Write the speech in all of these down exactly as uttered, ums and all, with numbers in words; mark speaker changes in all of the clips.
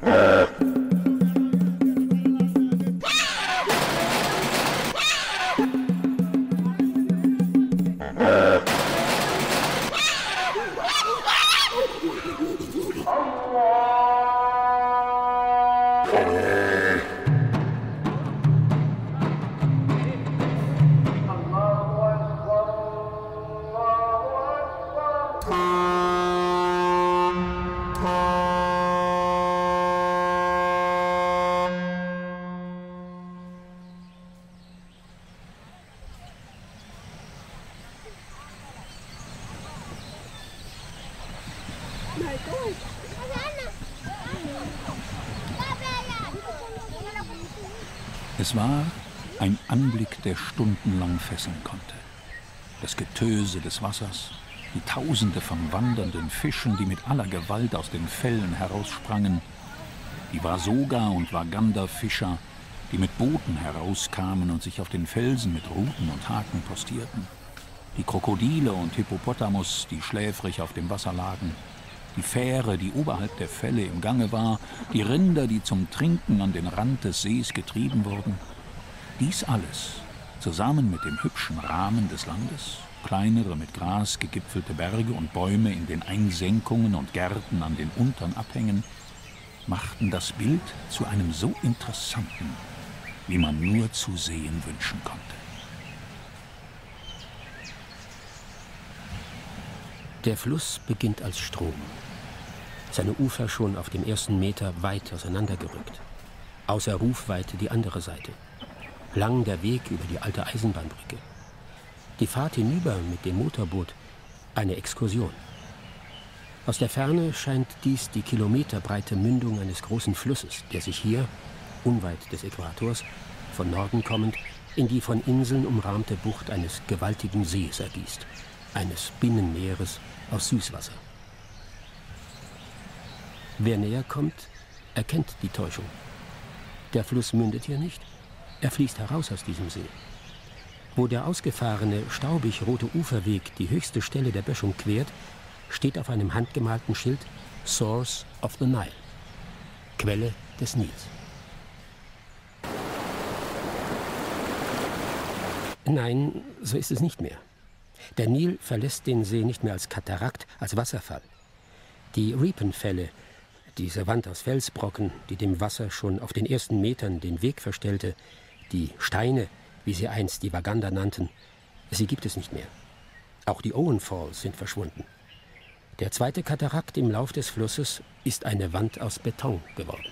Speaker 1: Es war ein Anblick, der stundenlang fesseln konnte. Das Getöse des Wassers, die Tausende von wandernden Fischen, die mit aller Gewalt aus den Fällen heraussprangen, die Wasoga- und Waganda-Fischer, die mit Booten herauskamen und sich auf den Felsen mit Ruten und Haken postierten, die Krokodile und Hippopotamus, die schläfrig auf dem Wasser lagen, die Fähre, die oberhalb der Fälle im Gange war, die Rinder, die zum Trinken an den Rand des Sees getrieben wurden. Dies alles, zusammen mit dem hübschen Rahmen des Landes, kleinere mit Gras gegipfelte Berge und Bäume in den Einsenkungen und Gärten an den unteren Abhängen, machten das Bild zu einem so interessanten, wie man nur zu sehen wünschen konnte.
Speaker 2: Der Fluss beginnt als Strom. Seine Ufer schon auf dem ersten Meter weit auseinandergerückt. Außer Rufweite die andere Seite. Lang der Weg über die alte Eisenbahnbrücke. Die Fahrt hinüber mit dem Motorboot eine Exkursion. Aus der Ferne scheint dies die kilometerbreite Mündung eines großen Flusses, der sich hier, unweit des Äquators, von Norden kommend, in die von Inseln umrahmte Bucht eines gewaltigen Sees ergießt. Eines Binnenmeeres aus Süßwasser. Wer näher kommt, erkennt die Täuschung. Der Fluss mündet hier nicht, er fließt heraus aus diesem See. Wo der ausgefahrene, staubig rote Uferweg die höchste Stelle der Böschung quert, steht auf einem handgemalten Schild Source of the Nile, Quelle des Nils. Nein, so ist es nicht mehr. Der Nil verlässt den See nicht mehr als Katarakt, als Wasserfall. Die Riepenfälle, diese Wand aus Felsbrocken, die dem Wasser schon auf den ersten Metern den Weg verstellte, die Steine, wie sie einst die Waganda nannten, sie gibt es nicht mehr. Auch die Owen Falls sind verschwunden. Der zweite Katarakt im Lauf des Flusses ist eine Wand aus Beton geworden.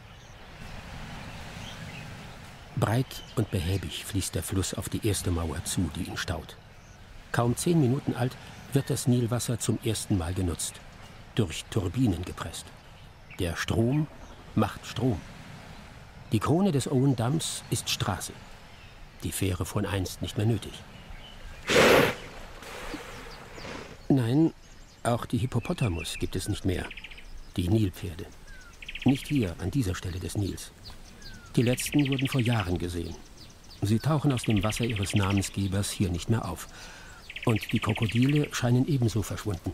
Speaker 2: Breit und behäbig fließt der Fluss auf die erste Mauer zu, die ihn staut. Kaum zehn Minuten alt wird das Nilwasser zum ersten Mal genutzt, durch Turbinen gepresst. Der Strom macht Strom. Die Krone des Owen-Damms ist Straße. Die Fähre von einst nicht mehr nötig. Nein, auch die Hippopotamus gibt es nicht mehr, die Nilpferde. Nicht hier, an dieser Stelle des Nils. Die letzten wurden vor Jahren gesehen. Sie tauchen aus dem Wasser ihres Namensgebers hier nicht mehr auf. Und die Krokodile scheinen ebenso verschwunden.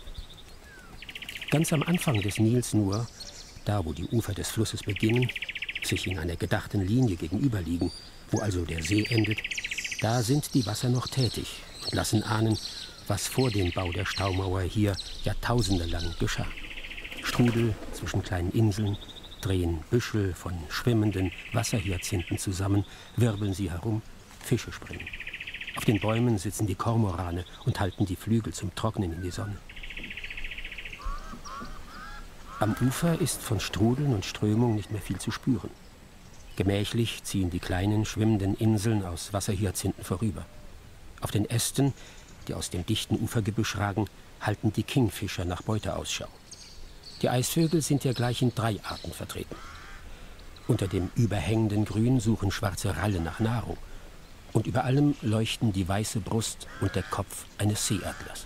Speaker 2: Ganz am Anfang des Nils nur, da wo die Ufer des Flusses beginnen, sich in einer gedachten Linie gegenüberliegen, wo also der See endet, da sind die Wasser noch tätig und lassen ahnen, was vor dem Bau der Staumauer hier jahrtausendelang geschah. Strudel zwischen kleinen Inseln, drehen Büschel von schwimmenden Wasserhyazinthen zusammen, wirbeln sie herum, Fische springen. Auf den Bäumen sitzen die Kormorane und halten die Flügel zum Trocknen in die Sonne. Am Ufer ist von Strudeln und Strömung nicht mehr viel zu spüren. Gemächlich ziehen die kleinen, schwimmenden Inseln aus Wasserhyazinthen vorüber. Auf den Ästen, die aus dem dichten Ufergebüsch ragen, halten die Kingfischer nach Beute Ausschau. Die Eisvögel sind hier gleich in drei Arten vertreten. Unter dem überhängenden Grün suchen schwarze Ralle nach Nahrung. Und über allem leuchten die weiße Brust und der Kopf eines Seeadlers.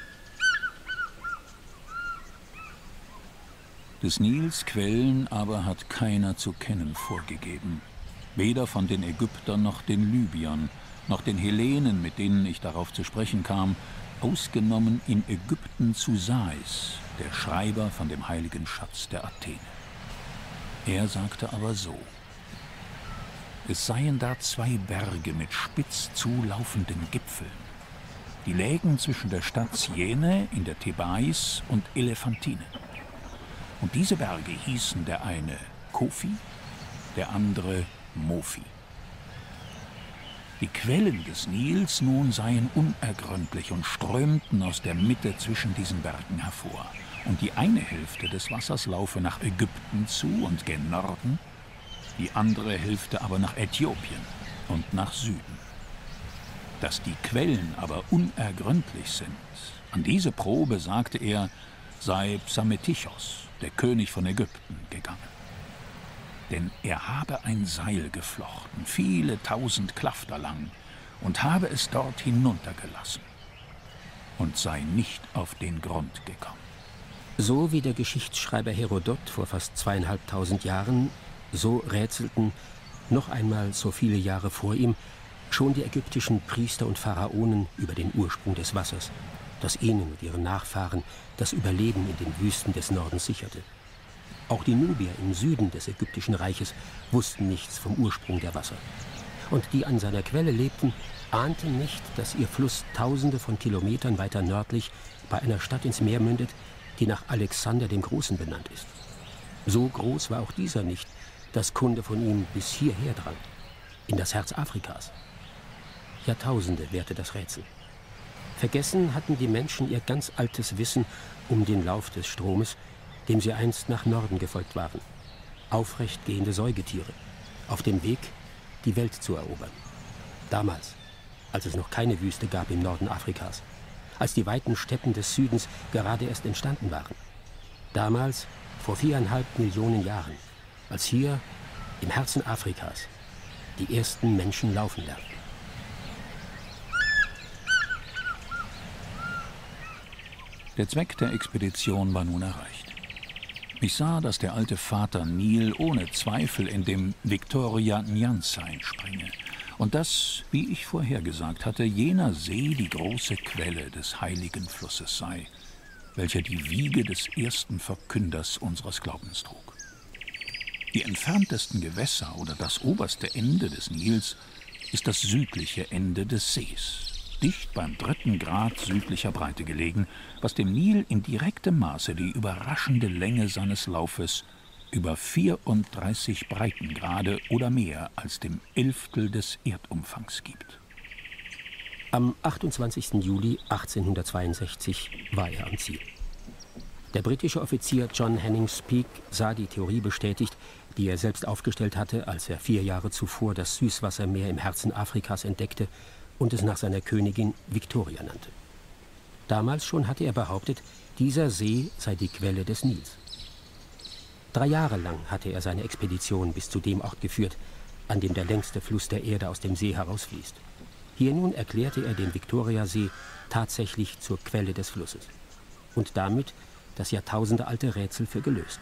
Speaker 1: Des Nils Quellen aber hat keiner zu kennen vorgegeben. Weder von den Ägyptern noch den Libyern, noch den Hellenen, mit denen ich darauf zu sprechen kam, ausgenommen in Ägypten zu Sais, der Schreiber von dem heiligen Schatz der Athene. Er sagte aber so: Es seien da zwei Berge mit spitz zulaufenden Gipfeln. Die lägen zwischen der Stadt Syene in der Thebais und Elephantine. Und diese Berge hießen der eine Kofi, der andere Mofi. Die Quellen des Nils nun seien unergründlich und strömten aus der Mitte zwischen diesen Bergen hervor. Und die eine Hälfte des Wassers laufe nach Ägypten zu und gen Norden, die andere Hälfte aber nach Äthiopien und nach Süden. Dass die Quellen aber unergründlich sind, an diese Probe, sagte er, sei Psametichos, der König von Ägypten, gegangen. Denn er habe ein Seil geflochten, viele tausend Klafter lang, und habe es dort hinuntergelassen und sei nicht auf den Grund gekommen.
Speaker 2: So wie der Geschichtsschreiber Herodot vor fast zweieinhalbtausend Jahren, so rätselten, noch einmal so viele Jahre vor ihm, schon die ägyptischen Priester und Pharaonen über den Ursprung des Wassers, das ihnen und ihren Nachfahren das Überleben in den Wüsten des Nordens sicherte. Auch die Nubier im Süden des ägyptischen Reiches wussten nichts vom Ursprung der Wasser. Und die an seiner Quelle lebten, ahnten nicht, dass ihr Fluss tausende von Kilometern weiter nördlich bei einer Stadt ins Meer mündet, die nach Alexander dem Großen benannt ist. So groß war auch dieser nicht, dass Kunde von ihm bis hierher drang, in das Herz Afrikas. Jahrtausende währte das Rätsel. Vergessen hatten die Menschen ihr ganz altes Wissen um den Lauf des Stromes, dem sie einst nach Norden gefolgt waren. Aufrecht gehende Säugetiere, auf dem Weg, die Welt zu erobern. Damals, als es noch keine Wüste gab im Norden Afrikas, als die weiten Steppen des Südens gerade erst entstanden waren. Damals, vor viereinhalb Millionen Jahren, als hier, im Herzen Afrikas, die ersten Menschen laufen lernten.
Speaker 1: Der Zweck der Expedition war nun erreicht. Ich sah, dass der alte Vater Nil ohne Zweifel in dem Victoria Nyanza entspringe und dass, wie ich vorhergesagt hatte, jener See die große Quelle des heiligen Flusses sei, welcher die Wiege des ersten Verkünders unseres Glaubens trug. Die entferntesten Gewässer oder das oberste Ende des Nils ist das südliche Ende des Sees, dicht beim dritten Grad südlicher Breite gelegen, was dem Nil in direktem Maße die überraschende Länge seines Laufes über vierunddreißig Breitengrade oder mehr als dem Elftel des Erdumfangs gibt.
Speaker 2: Am achtundzwanzigsten Juli achtzehnhundertzweiundsechzig war er am Ziel. Der britische Offizier John Henning Speke sah die Theorie bestätigt, die er selbst aufgestellt hatte, als er vier Jahre zuvor das Süßwassermeer im Herzen Afrikas entdeckte und es nach seiner Königin Victoria nannte. Damals schon hatte er behauptet, dieser See sei die Quelle des Nils. Drei Jahre lang hatte er seine Expedition bis zu dem Ort geführt, an dem der längste Fluss der Erde aus dem See herausfließt. Hier nun erklärte er den Viktoriasee tatsächlich zur Quelle des Flusses und damit das jahrtausendealte Rätsel für gelöst.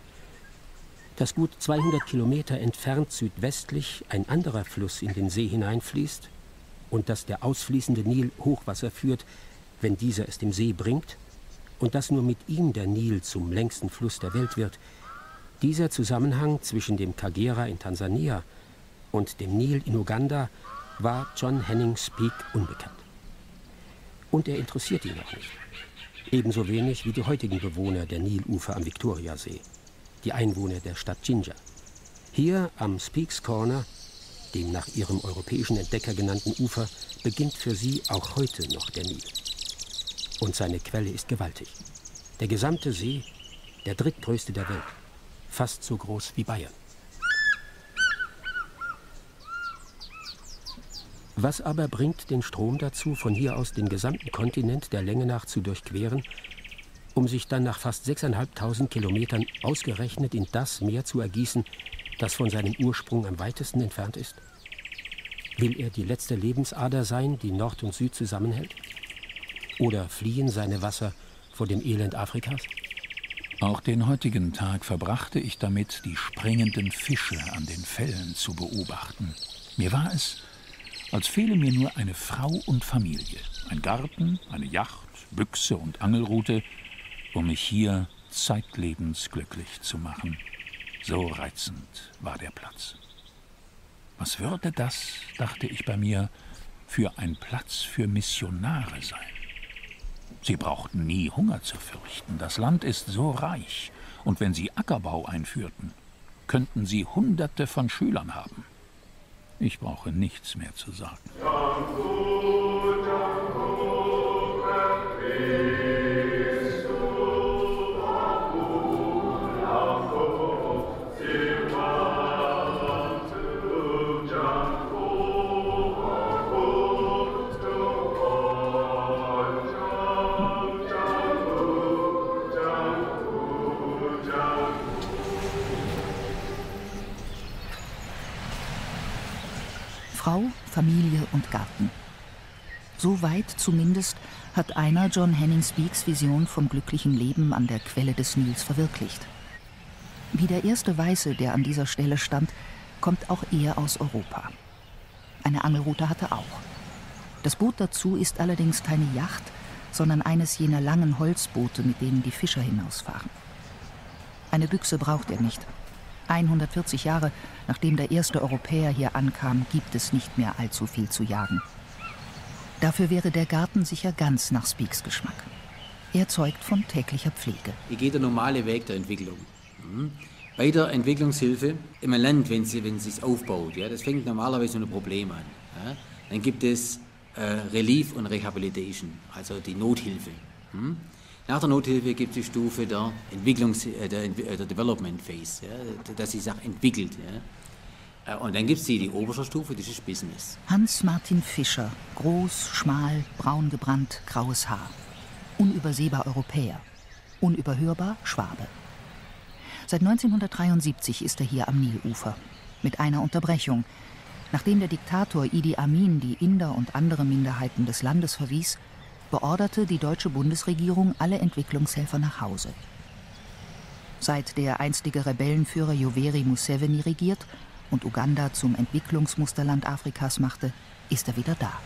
Speaker 2: Dass gut zweihundert Kilometer entfernt südwestlich ein anderer Fluss in den See hineinfließt und dass der ausfließende Nil Hochwasser führt, wenn dieser es dem See bringt, und dass nur mit ihm der Nil zum längsten Fluss der Welt wird, dieser Zusammenhang zwischen dem Kagera in Tansania und dem Nil in Uganda war John Henning Speke unbekannt. Und er interessiert ihn auch nicht. Ebenso wenig wie die heutigen Bewohner der Nilufer am Viktoriasee, die Einwohner der Stadt Jinja. Hier am Speke's Corner, dem nach ihrem europäischen Entdecker genannten Ufer, beginnt für sie auch heute noch der Nil. Und seine Quelle ist gewaltig. Der gesamte See, der drittgrößte der Welt, fast so groß wie Bayern. Was aber bringt den Strom dazu, von hier aus den gesamten Kontinent der Länge nach zu durchqueren, um sich dann nach fast sechstausendfünfhundert Kilometern ausgerechnet in das Meer zu ergießen, das von seinem Ursprung am weitesten entfernt ist? Will er die letzte Lebensader sein, die Nord und Süd zusammenhält? Oder fliehen seine Wasser vor dem Elend Afrikas?
Speaker 1: Auch den heutigen Tag verbrachte ich damit, die springenden Fische an den Fällen zu beobachten. Mir war es, als fehle mir nur eine Frau und Familie, ein Garten, eine Yacht, Büchse und Angelrute, um mich hier zeitlebens glücklich zu machen, So reizend war der Platz. Was würde das, dachte ich bei mir, für ein Platz für Missionare sein? Sie brauchten nie Hunger zu fürchten. Das Land ist so reich. Und wenn sie Ackerbau einführten, könnten sie Hunderte von Schülern haben. Ich brauche nichts mehr zu sagen.
Speaker 3: Frau, Familie und Garten. So weit zumindest hat einer John Henning Speakes Vision vom glücklichen Leben an der Quelle des Nils verwirklicht. Wie der erste Weiße, der an dieser Stelle stand, kommt auch er aus Europa. Eine Angelrute hat er auch. Das Boot dazu ist allerdings keine Yacht, sondern eines jener langen Holzboote, mit denen die Fischer hinausfahren. Eine Büchse braucht er nicht. hundertvierzig Jahre nachdem der erste Europäer hier ankam, gibt es nicht mehr allzu viel zu jagen. Dafür wäre der Garten sicher ganz nach Speakes Geschmack. Er zeugt von täglicher Pflege.
Speaker 4: Wie geht der normale Weg der Entwicklung? Mhm. Bei der Entwicklungshilfe im Land, wenn sie wenn es sich aufbaut, ja, das fängt normalerweise mit einem Problem an. Ja. Dann gibt es äh, Relief und Rehabilitation, also die Nothilfe. Mhm. Nach der Nothilfe gibt es die Stufe der, Entwicklungs-, äh, der, der Development Phase, ja, dass sich Sache entwickelt. Ja. Und dann gibt es die, die oberste Stufe, das ist Business.
Speaker 3: Hans-Martin Fischer, groß, schmal, braun gebrannt, graues Haar. Unübersehbar Europäer, unüberhörbar Schwabe. Seit neunzehnhundertdreiundsiebzig ist er hier am Nilufer, mit einer Unterbrechung. Nachdem der Diktator Idi Amin die Inder und andere Minderheiten des Landes verwies, beorderte die deutsche Bundesregierung alle Entwicklungshelfer nach Hause. Seit der einstige Rebellenführer Yoweri Museveni regiert und Uganda zum Entwicklungsmusterland Afrikas machte, ist er wieder da.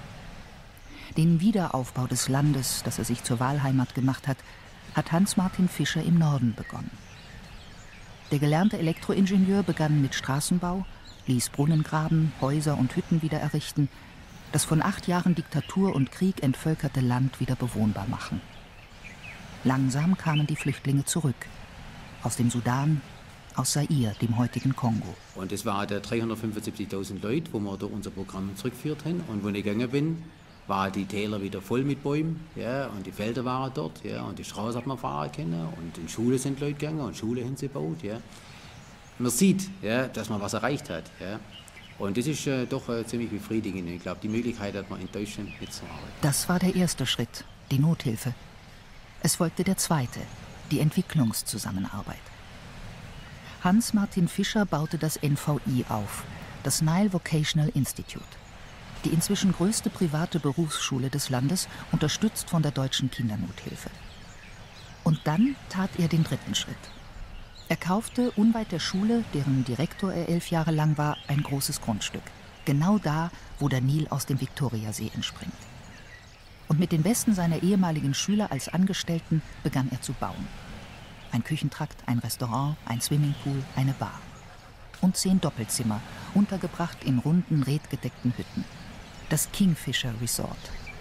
Speaker 3: Den Wiederaufbau des Landes, das er sich zur Wahlheimat gemacht hat, hat Hans-Martin Fischer im Norden begonnen. Der gelernte Elektroingenieur begann mit Straßenbau, ließ Brunnen graben, Häuser und Hütten wieder errichten, das von acht Jahren Diktatur und Krieg entvölkerte Land wieder bewohnbar machen. Langsam kamen die Flüchtlinge zurück. Aus dem Sudan, aus Zaire, dem heutigen Kongo.
Speaker 4: Und es waren da dreihundertfünfundsiebzigtausend Leute, wo wir da unser Programm zurückgeführt haben. Und wo ich gegangen bin, waren die Täler wieder voll mit Bäumen. Ja, und die Felder waren dort. Ja, und die Straße hat man fahren können. Und in Schule sind Leute gegangen und Schule haben sie gebaut. Ja. Man sieht, ja, dass man was erreicht hat. Ja. Und das ist äh, doch äh, ziemlich befriedigend. Ich glaube, die Möglichkeit hat man in Deutschland nicht zu arbeiten.
Speaker 3: Das war der erste Schritt, die Nothilfe. Es folgte der zweite, die Entwicklungszusammenarbeit. Hans-Martin Fischer baute das N V I auf, das Nile Vocational Institute. Die inzwischen größte private Berufsschule des Landes, unterstützt von der Deutschen Kindernothilfe. Und dann tat er den dritten Schritt. Er kaufte unweit der Schule, deren Direktor er elf Jahre lang war, ein großes Grundstück. Genau da, wo der Nil aus dem Viktoriasee entspringt. Und mit den besten seiner ehemaligen Schüler als Angestellten begann er zu bauen. Ein Küchentrakt, ein Restaurant, ein Swimmingpool, eine Bar. Und zehn Doppelzimmer, untergebracht in runden, redgedeckten Hütten. Das Kingfisher Resort.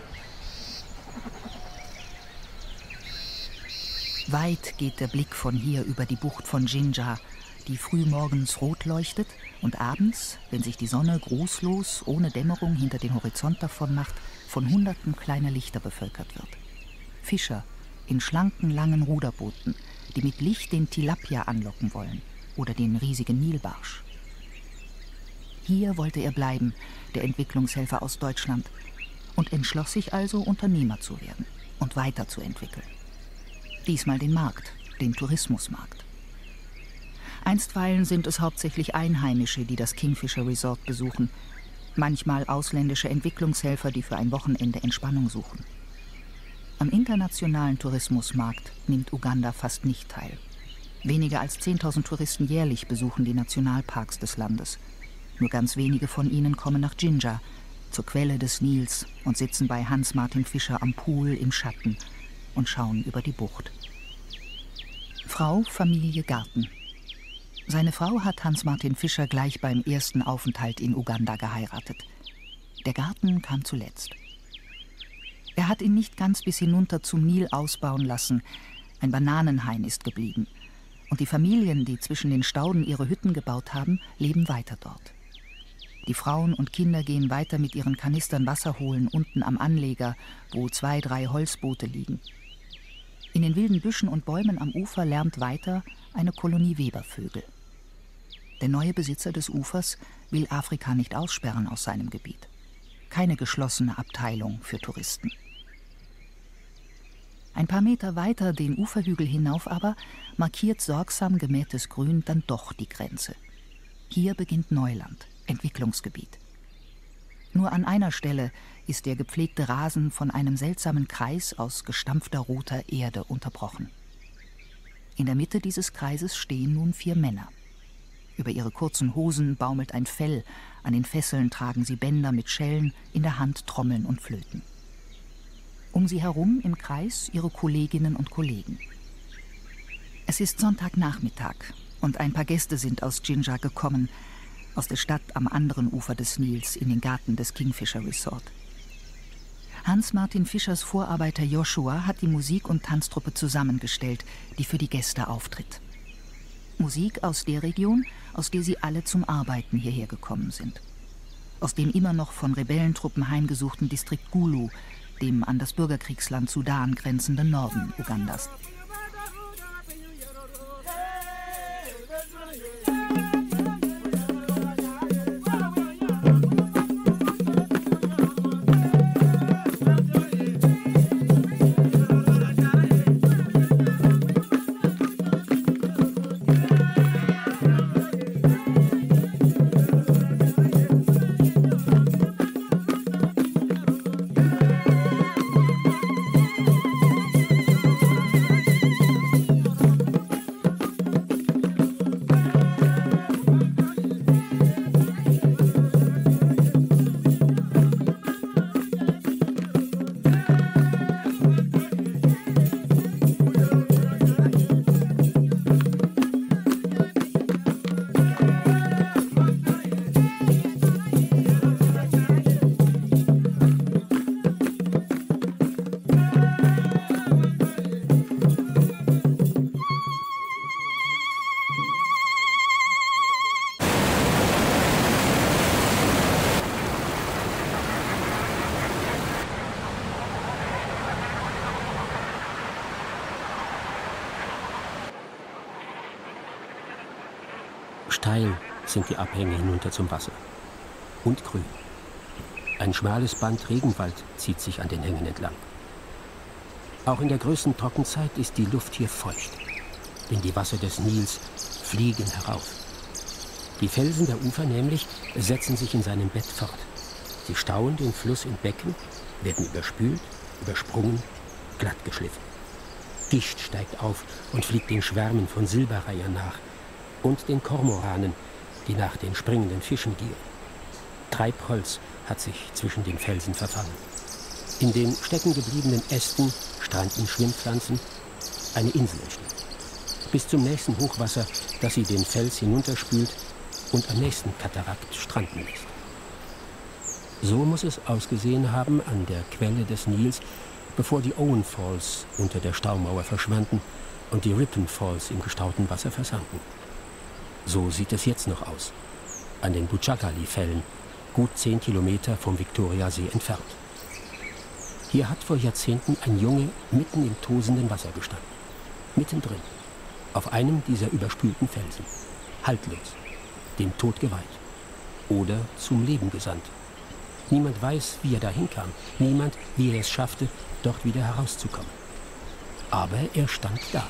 Speaker 3: Weit geht der Blick von hier über die Bucht von Jinja, die frühmorgens rot leuchtet und abends, wenn sich die Sonne grußlos, ohne Dämmerung hinter den Horizont davonmacht, von Hunderten kleiner Lichter bevölkert wird. Fischer in schlanken, langen Ruderbooten, die mit Licht den Tilapia anlocken wollen oder den riesigen Nilbarsch. Hier wollte er bleiben, der Entwicklungshelfer aus Deutschland, und entschloss sich also, Unternehmer zu werden und weiterzuentwickeln. Diesmal den Markt, den Tourismusmarkt. Einstweilen sind es hauptsächlich Einheimische, die das Kingfisher Resort besuchen, manchmal ausländische Entwicklungshelfer, die für ein Wochenende Entspannung suchen. Am internationalen Tourismusmarkt nimmt Uganda fast nicht teil. Weniger als zehntausend Touristen jährlich besuchen die Nationalparks des Landes. Nur ganz wenige von ihnen kommen nach Jinja, zur Quelle des Nils, und sitzen bei Hans-Martin Fischer am Pool im Schatten und schauen über die Bucht. Frau, Familie, Garten. Seine Frau hat Hans-Martin Fischer gleich beim ersten Aufenthalt in Uganda geheiratet. Der Garten kam zuletzt. Er hat ihn nicht ganz bis hinunter zum Nil ausbauen lassen. Ein Bananenhain ist geblieben. Und die Familien, die zwischen den Stauden ihre Hütten gebaut haben, leben weiter dort. Die Frauen und Kinder gehen weiter mit ihren Kanistern Wasser holen unten am Anleger, wo zwei, drei Holzboote liegen. In den wilden Büschen und Bäumen am Ufer lärmt weiter eine Kolonie Webervögel. Der neue Besitzer des Ufers will Afrika nicht aussperren aus seinem Gebiet. Keine geschlossene Abteilung für Touristen. Ein paar Meter weiter den Uferhügel hinauf aber markiert sorgsam gemähtes Grün dann doch die Grenze. Hier beginnt Neuland, Entwicklungsgebiet. Nur an einer Stelle ist der gepflegte Rasen von einem seltsamen Kreis aus gestampfter roter Erde unterbrochen. In der Mitte dieses Kreises stehen nun vier Männer. Über ihre kurzen Hosen baumelt ein Fell, an den Fesseln tragen sie Bänder mit Schellen, in der Hand Trommeln und Flöten. Um sie herum im Kreis ihre Kolleginnen und Kollegen. Es ist Sonntagnachmittag und ein paar Gäste sind aus Jinja gekommen, aus der Stadt am anderen Ufer des Nils in den Garten des Kingfisher Resort. Hans-Martin Fischers Vorarbeiter Joshua hat die Musik- und Tanztruppe zusammengestellt, die für die Gäste auftritt. Musik aus der Region, aus der sie alle zum Arbeiten hierher gekommen sind. Aus dem immer noch von Rebellentruppen heimgesuchten Distrikt Gulu, dem an das Bürgerkriegsland Sudan grenzenden Norden Ugandas.
Speaker 2: Steil sind die Abhänge hinunter zum Wasser. Und grün. Ein schmales Band Regenwald zieht sich an den Hängen entlang. Auch in der größten Trockenzeit ist die Luft hier feucht, denn die Wasser des Nils fliegen herauf. Die Felsen der Ufer nämlich setzen sich in seinem Bett fort. Sie stauen den Fluss in Becken, werden überspült, übersprungen, glattgeschliffen. Gischt steigt auf und fliegt den Schwärmen von Silberreihern nach und den Kormoranen, die nach den springenden Fischen gieren. Treibholz hat sich zwischen den Felsen verfangen. In den steckengebliebenen Ästen stranden Schwimmpflanzen, eine Insel entsteht. Bis zum nächsten Hochwasser, das sie den Fels hinunterspült und am nächsten Katarakt stranden lässt. So muss es ausgesehen haben an der Quelle des Nils, bevor die Owen Falls unter der Staumauer verschwanden und die Ripon Falls im gestauten Wasser versanken. So sieht es jetzt noch aus, an den Bujagali-Fällen, gut zehn Kilometer vom Viktoriasee entfernt. Hier hat vor Jahrzehnten ein Junge mitten im tosenden Wasser gestanden. Mittendrin, auf einem dieser überspülten Felsen. Haltlos, dem Tod geweiht. Oder zum Leben gesandt. Niemand weiß, wie er dahin kam. Niemand, wie er es schaffte, dort wieder herauszukommen. Aber er stand da.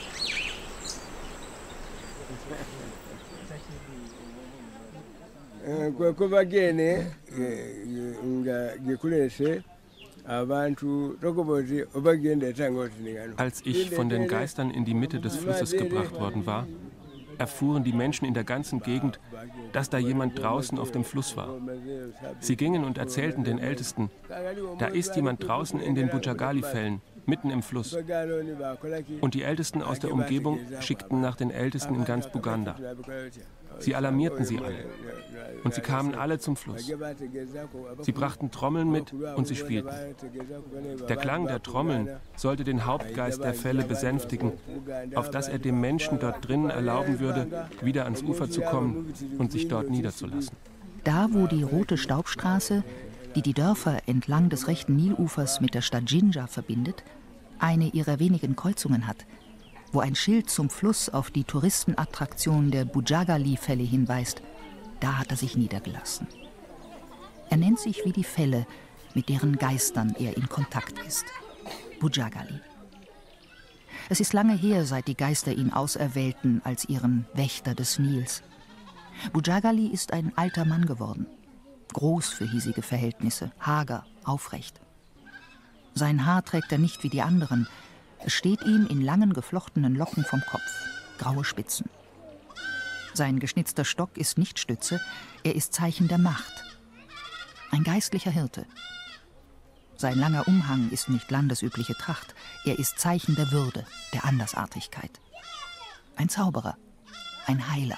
Speaker 5: Als ich von den Geistern in die Mitte des Flusses gebracht worden war, erfuhren die Menschen in der ganzen Gegend, dass da jemand draußen auf dem Fluss war. Sie gingen und erzählten den Ältesten, da ist jemand draußen in den Bujagali-Fällen mitten im Fluss. Und die Ältesten aus der Umgebung schickten nach den Ältesten in ganz Buganda. Sie alarmierten sie alle. Und sie kamen alle zum Fluss. Sie brachten Trommeln mit und sie spielten. Der Klang der Trommeln sollte den Hauptgeist der Fälle besänftigen, auf dass er dem Menschen dort drinnen erlauben würde, wieder ans Ufer zu kommen und sich dort niederzulassen.
Speaker 3: Da, wo die rote Staubstraße, die die Dörfer entlang des rechten Nilufers mit der Stadt Jinja verbindet, eine ihrer wenigen Kreuzungen hat, wo ein Schild zum Fluss auf die Touristenattraktion der Bujagali-Fälle hinweist, da hat er sich niedergelassen. Er nennt sich wie die Fälle, mit deren Geistern er in Kontakt ist. Bujagali. Es ist lange her, seit die Geister ihn auserwählten als ihren Wächter des Nils. Bujagali ist ein alter Mann geworden. Groß für hiesige Verhältnisse, hager, aufrecht. Sein Haar trägt er nicht wie die anderen. Es steht ihm in langen geflochtenen Locken vom Kopf, graue Spitzen. Sein geschnitzter Stock ist nicht Stütze, er ist Zeichen der Macht. Ein geistlicher Hirte. Sein langer Umhang ist nicht landesübliche Tracht, er ist Zeichen der Würde, der Andersartigkeit. Ein Zauberer, ein Heiler.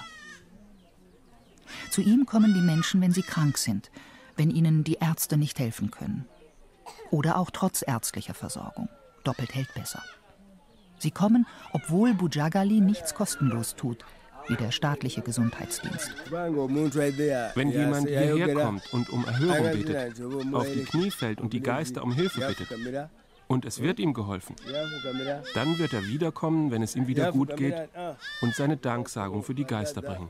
Speaker 3: Zu ihm kommen die Menschen, wenn sie krank sind, wenn ihnen die Ärzte nicht helfen können. Oder auch trotz ärztlicher Versorgung. Doppelt hält besser. Sie kommen, obwohl Bujagali nichts kostenlos tut, wie der staatliche Gesundheitsdienst.
Speaker 5: Wenn jemand hierher kommt und um Erhörung betet, auf die Knie fällt und die Geister um Hilfe bittet, und es wird ihm geholfen, dann wird er wiederkommen, wenn es ihm wieder gut geht, und seine Danksagung für die Geister bringen.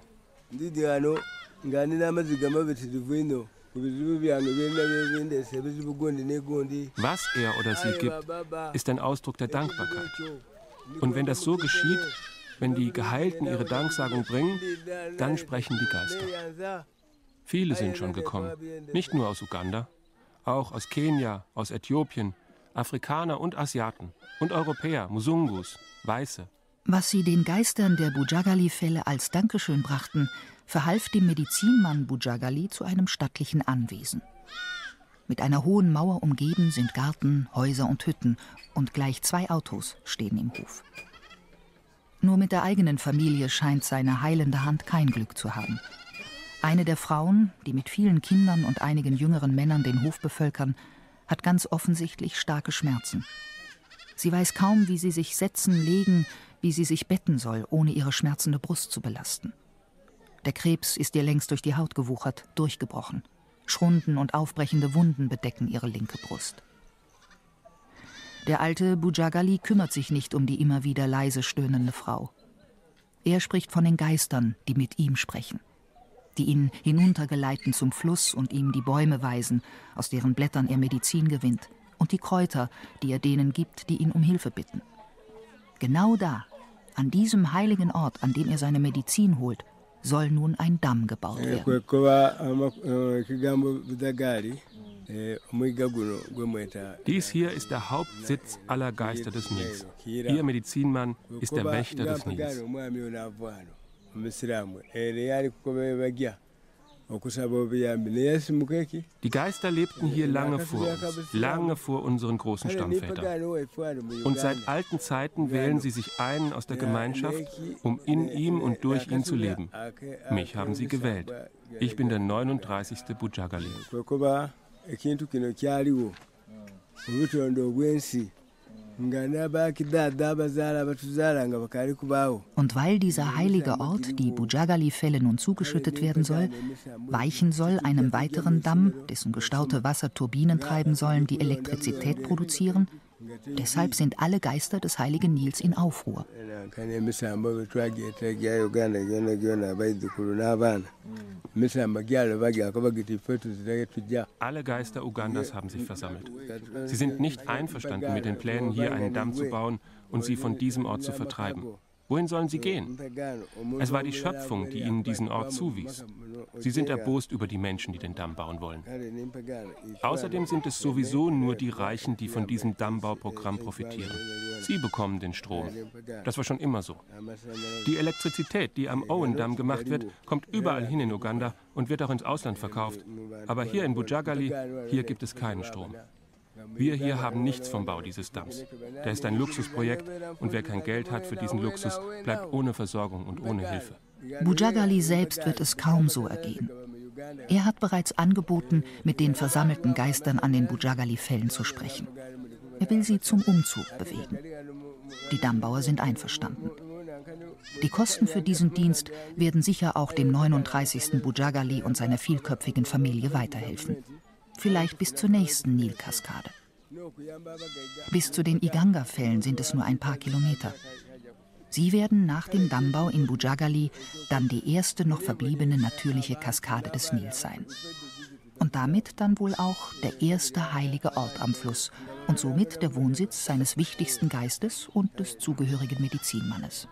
Speaker 5: Was er oder sie gibt, ist ein Ausdruck der Dankbarkeit. Und wenn das so geschieht, wenn die Geheilten ihre Danksagung bringen, dann sprechen die Geister. Viele sind schon gekommen, nicht nur aus Uganda, auch aus Kenia, aus Äthiopien, Afrikaner und Asiaten und Europäer, Musungus, Weiße.
Speaker 3: Was sie den Geistern der Bujagali-Fälle als Dankeschön brachten, verhalf dem Medizinmann Bujagali zu einem stattlichen Anwesen. Mit einer hohen Mauer umgeben sind Garten, Häuser und Hütten und gleich zwei Autos stehen im Hof. Nur mit der eigenen Familie scheint seine heilende Hand kein Glück zu haben. Eine der Frauen, die mit vielen Kindern und einigen jüngeren Männern den Hof bevölkern, hat ganz offensichtlich starke Schmerzen. Sie weiß kaum, wie sie sich setzen, legen, wie sie sich betten soll, ohne ihre schmerzende Brust zu belasten. Der Krebs ist ihr längst durch die Haut gewuchert, durchgebrochen. Schrunden und aufbrechende Wunden bedecken ihre linke Brust. Der alte Bujagali kümmert sich nicht um die immer wieder leise stöhnende Frau. Er spricht von den Geistern, die mit ihm sprechen, die ihn hinuntergeleiten zum Fluss und ihm die Bäume weisen, aus deren Blättern er Medizin gewinnt, und die Kräuter, die er denen gibt, die ihn um Hilfe bitten. Genau da, an diesem heiligen Ort, an dem er seine Medizin holt, soll nun ein Damm gebaut werden.
Speaker 5: Dies hier ist der Hauptsitz aller Geister des Nils. Ihr Medizinmann ist der Wächter des Nils. Die Geister lebten hier lange vor uns, lange vor unseren großen Stammvätern. Und seit alten Zeiten wählen sie sich einen aus der Gemeinschaft, um in ihm und durch ihn zu leben. Mich haben sie gewählt. Ich bin der neununddreißigste Bujagali.
Speaker 3: Und weil dieser heilige Ort, die Bujagali-Fälle, nun zugeschüttet werden soll, weichen soll einem weiteren Damm, dessen gestaute Wasser Turbinen treiben sollen, die Elektrizität produzieren, deshalb sind alle Geister des heiligen Nils in Aufruhr.
Speaker 5: Alle Geister Ugandas haben sich versammelt. Sie sind nicht einverstanden mit den Plänen, hier einen Damm zu bauen und sie von diesem Ort zu vertreiben. Wohin sollen sie gehen? Es war die Schöpfung, die ihnen diesen Ort zuwies. Sie sind erbost über die Menschen, die den Damm bauen wollen. Außerdem sind es sowieso nur die Reichen, die von diesem Dammbauprogramm profitieren. Sie bekommen den Strom. Das war schon immer so. Die Elektrizität, die am Owen-Damm gemacht wird, kommt überall hin in Uganda und wird auch ins Ausland verkauft. Aber hier in Bujagali, hier gibt es keinen Strom. Wir hier haben nichts vom Bau dieses Damms. Der ist ein Luxusprojekt und wer kein Geld hat für diesen Luxus, bleibt ohne Versorgung und ohne Hilfe.
Speaker 3: Bujagali selbst wird es kaum so ergehen. Er hat bereits angeboten, mit den versammelten Geistern an den Bujagali-Fällen zu sprechen. Er will sie zum Umzug bewegen. Die Dammbauer sind einverstanden. Die Kosten für diesen Dienst werden sicher auch dem neununddreißigsten Bujagali und seiner vielköpfigen Familie weiterhelfen. Vielleicht bis zur nächsten Nilkaskade. Bis zu den Iganga-Fällen sind es nur ein paar Kilometer. Sie werden nach dem Dammbau in Bujagali dann die erste noch verbliebene natürliche Kaskade des Nils sein. Und damit dann wohl auch der erste heilige Ort am Fluss und somit der Wohnsitz seines wichtigsten Geistes und des zugehörigen Medizinmannes.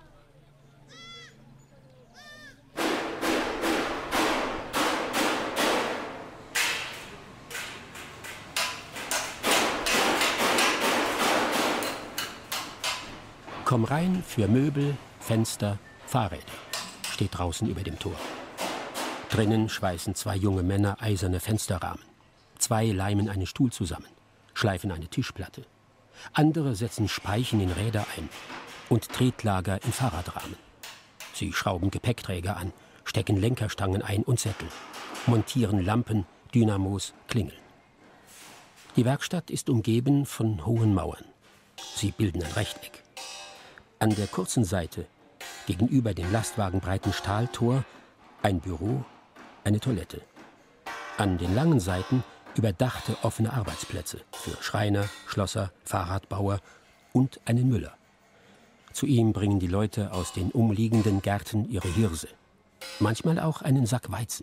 Speaker 2: Komm rein für Möbel, Fenster, Fahrräder, steht draußen über dem Tor. Drinnen schweißen zwei junge Männer eiserne Fensterrahmen. Zwei leimen einen Stuhl zusammen, schleifen eine Tischplatte. Andere setzen Speichen in Räder ein und Tretlager in Fahrradrahmen. Sie schrauben Gepäckträger an, stecken Lenkerstangen ein und Sättel, montieren Lampen, Dynamos, Klingeln. Die Werkstatt ist umgeben von hohen Mauern. Sie bilden ein Rechteck. An der kurzen Seite, gegenüber dem lastwagenbreiten Stahltor, ein Büro, eine Toilette. An den langen Seiten überdachte offene Arbeitsplätze für Schreiner, Schlosser, Fahrradbauer und einen Müller. Zu ihm bringen die Leute aus den umliegenden Gärten ihre Hirse. Manchmal auch einen Sack Weizen.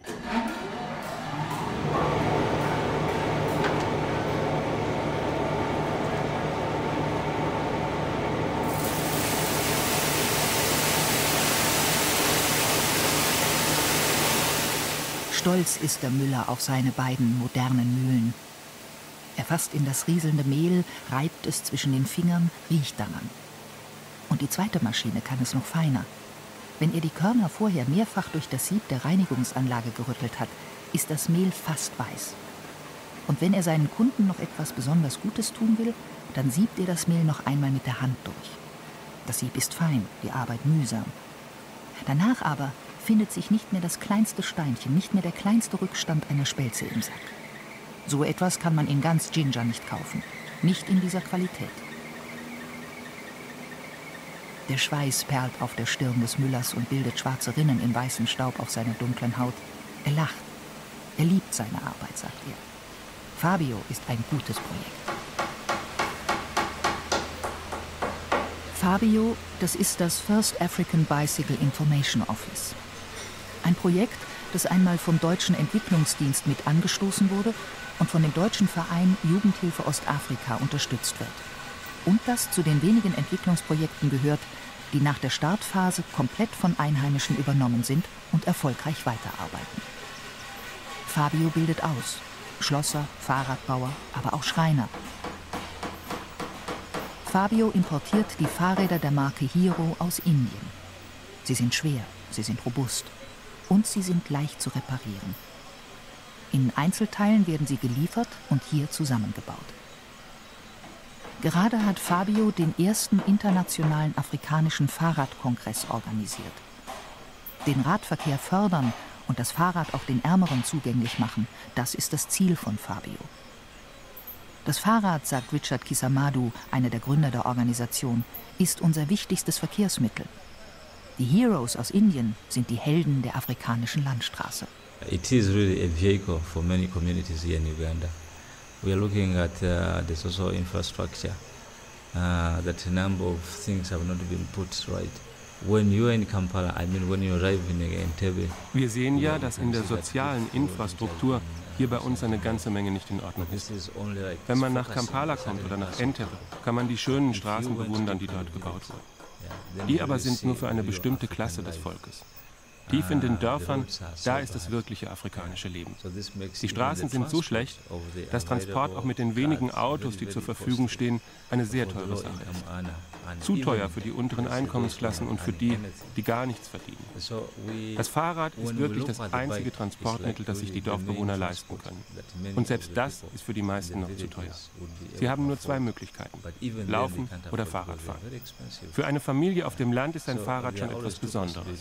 Speaker 3: Stolz ist der Müller auf seine beiden modernen Mühlen. Er fasst in das rieselnde Mehl, reibt es zwischen den Fingern, riecht daran. Und die zweite Maschine kann es noch feiner. Wenn er die Körner vorher mehrfach durch das Sieb der Reinigungsanlage gerüttelt hat, ist das Mehl fast weiß. Und wenn er seinen Kunden noch etwas besonders Gutes tun will, dann siebt er das Mehl noch einmal mit der Hand durch. Das Sieb ist fein, die Arbeit mühsam. Danach aber findet sich nicht mehr das kleinste Steinchen, nicht mehr der kleinste Rückstand einer Spelze im Sack. So etwas kann man in ganz Jinja nicht kaufen, nicht in dieser Qualität. Der Schweiß perlt auf der Stirn des Müllers und bildet schwarze Rinnen im weißen Staub auf seiner dunklen Haut. Er lacht. Er liebt seine Arbeit, sagt er. Fabio ist ein gutes Projekt. Fabio, das ist das First African Bicycle Information Office. Ein Projekt, das einmal vom Deutschen Entwicklungsdienst mit angestoßen wurde und von dem deutschen Verein Jugendhilfe Ostafrika unterstützt wird. Und das zu den wenigen Entwicklungsprojekten gehört, die nach der Startphase komplett von Einheimischen übernommen sind und erfolgreich weiterarbeiten. Fabio bildet aus. Schlosser, Fahrradbauer, aber auch Schreiner. Fabio importiert die Fahrräder der Marke Hero aus Indien. Sie sind schwer, sie sind robust. Und sie sind leicht zu reparieren. In Einzelteilen werden sie geliefert und hier zusammengebaut. Gerade hat Fabio den ersten internationalen afrikanischen Fahrradkongress organisiert. Den Radverkehr fördern und das Fahrrad auch den Ärmeren zugänglich machen, das ist das Ziel von Fabio. Das Fahrrad, sagt Richard Kisamadu, einer der Gründer der Organisation, ist unser wichtigstes Verkehrsmittel. Die Heroes aus Indien sind die Helden der afrikanischen Landstraße.
Speaker 6: It is really a vehicle for many communities here in Uganda. We are looking at uh, the social infrastructure. Uh, that a number of things have not been put right. When you are in Kampala, I mean when you arrive in Entebbe.
Speaker 5: Wir sehen ja, dass in der sozialen Infrastruktur hier bei uns eine ganze Menge nicht in Ordnung ist. Wenn man nach Kampala kommt oder nach Entebbe, kann man die schönen Straßen bewundern, die dort gebaut wurden. Die aber sind nur für eine bestimmte Klasse des Volkes. Tief in den Dörfern, da ist das wirkliche afrikanische Leben. Die Straßen sind so schlecht, dass Transport auch mit den wenigen Autos, die zur Verfügung stehen, eine sehr teure Sache ist. Zu teuer für die unteren Einkommensklassen und für die, die gar nichts verdienen. Das Fahrrad ist wirklich das einzige Transportmittel, das sich die Dorfbewohner leisten können. Und selbst das ist für die meisten noch zu teuer. Sie haben nur zwei Möglichkeiten: Laufen oder Fahrradfahren. Für eine Familie auf dem Land ist ein Fahrrad schon etwas Besonderes.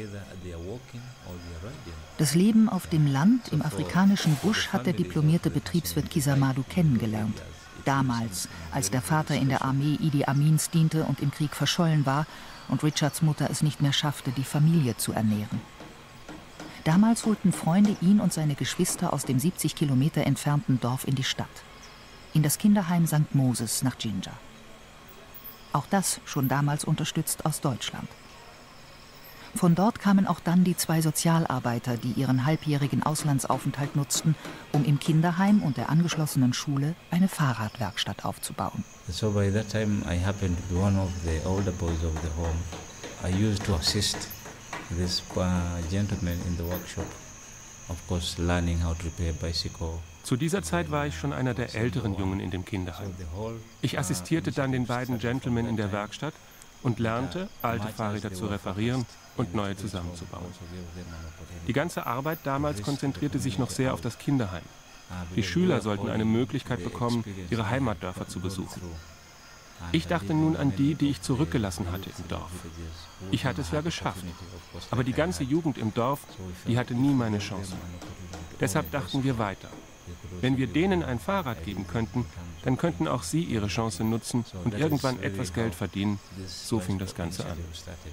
Speaker 3: Das Leben auf dem Land im afrikanischen Busch hat der diplomierte Betriebswirt Kisamadu kennengelernt. Damals, als der Vater in der Armee Idi Amins diente und im Krieg verschollen war und Richards Mutter es nicht mehr schaffte, die Familie zu ernähren. Damals holten Freunde ihn und seine Geschwister aus dem siebzig Kilometer entfernten Dorf in die Stadt. In das Kinderheim Sankt Moses nach Jinja. Auch das schon damals unterstützt aus Deutschland. Von dort kamen auch dann die zwei Sozialarbeiter, die ihren halbjährigen Auslandsaufenthalt nutzten, um im Kinderheim und der angeschlossenen Schule eine Fahrradwerkstatt aufzubauen.
Speaker 6: So by that time I happened to be one of the older boys of the home. I used to assist this uh, gentleman in the workshop, of course learning how to repair bicycle.
Speaker 5: Zu dieser Zeit war ich schon einer der älteren Jungen in dem Kinderheim. Ich assistierte dann den beiden Gentlemen in der Werkstatt und lernte, alte Fahrräder zu reparieren und neue zusammenzubauen. Die ganze Arbeit damals konzentrierte sich noch sehr auf das Kinderheim. Die Schüler sollten eine Möglichkeit bekommen, ihre Heimatdörfer zu besuchen. Ich dachte nun an die, die ich zurückgelassen hatte im Dorf. Ich hatte es ja geschafft, aber die ganze Jugend im Dorf, die hatte nie meine Chance. Deshalb dachten wir weiter. Wenn wir denen ein Fahrrad geben könnten, dann könnten auch sie ihre Chance nutzen und irgendwann etwas Geld verdienen. So fing das Ganze an.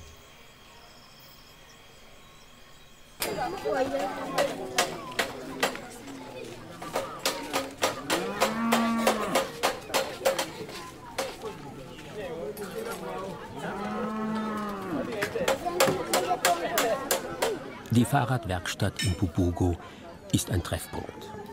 Speaker 2: Die Fahrradwerkstatt in Bubugo ist ein Treffpunkt.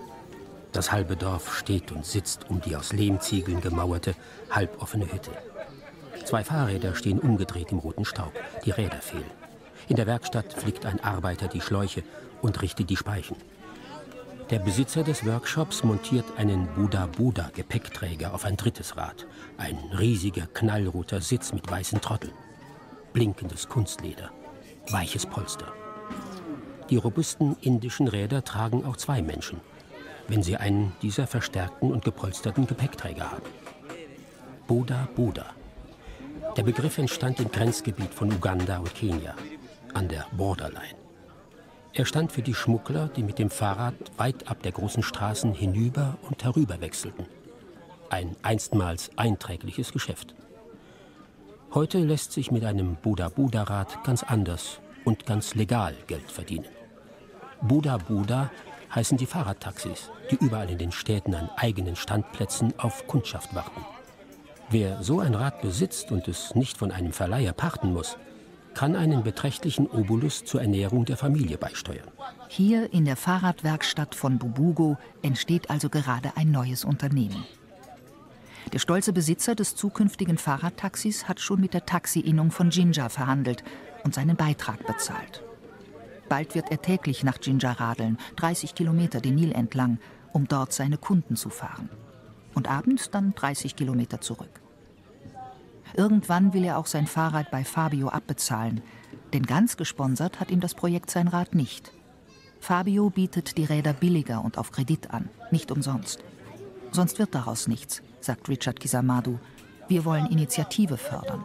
Speaker 2: Das halbe Dorf steht und sitzt um die aus Lehmziegeln gemauerte, halboffene Hütte. Zwei Fahrräder stehen umgedreht im roten Staub. Die Räder fehlen. In der Werkstatt flickt ein Arbeiter die Schläuche und richtet die Speichen. Der Besitzer des Workshops montiert einen Buda-Buda-Gepäckträger auf ein drittes Rad. Ein riesiger, knallroter Sitz mit weißen Trotteln. Blinkendes Kunstleder. Weiches Polster. Die robusten indischen Räder tragen auch zwei Menschen, wenn sie einen dieser verstärkten und gepolsterten Gepäckträger haben. Buda Buda. Der Begriff entstand im Grenzgebiet von Uganda und Kenia, an der Borderline. Er stand für die Schmuggler, die mit dem Fahrrad weit ab der großen Straßen hinüber und herüber wechselten. Ein einstmals einträgliches Geschäft. Heute lässt sich mit einem Buda Buda Rad ganz anders und ganz legal Geld verdienen. Buda Buda heißen die Fahrradtaxis, die überall in den Städten an eigenen Standplätzen auf Kundschaft warten. Wer so ein Rad besitzt und es nicht von einem Verleiher pachten muss, kann einen beträchtlichen Obolus zur Ernährung der Familie beisteuern.
Speaker 3: Hier in der Fahrradwerkstatt von Bubugo entsteht also gerade ein neues Unternehmen. Der stolze Besitzer des zukünftigen Fahrradtaxis hat schon mit der Taxi-Innung von Jinja verhandelt und seinen Beitrag bezahlt. Bald wird er täglich nach Jinja radeln, dreißig Kilometer den Nil entlang, um dort seine Kunden zu fahren. Und abends dann dreißig Kilometer zurück. Irgendwann will er auch sein Fahrrad bei Fabio abbezahlen, denn ganz gesponsert hat ihm das Projekt sein Rad nicht. Fabio bietet die Räder billiger und auf Kredit an, nicht umsonst. Sonst wird daraus nichts, sagt Richard Kisamadu. Wir wollen Initiative fördern.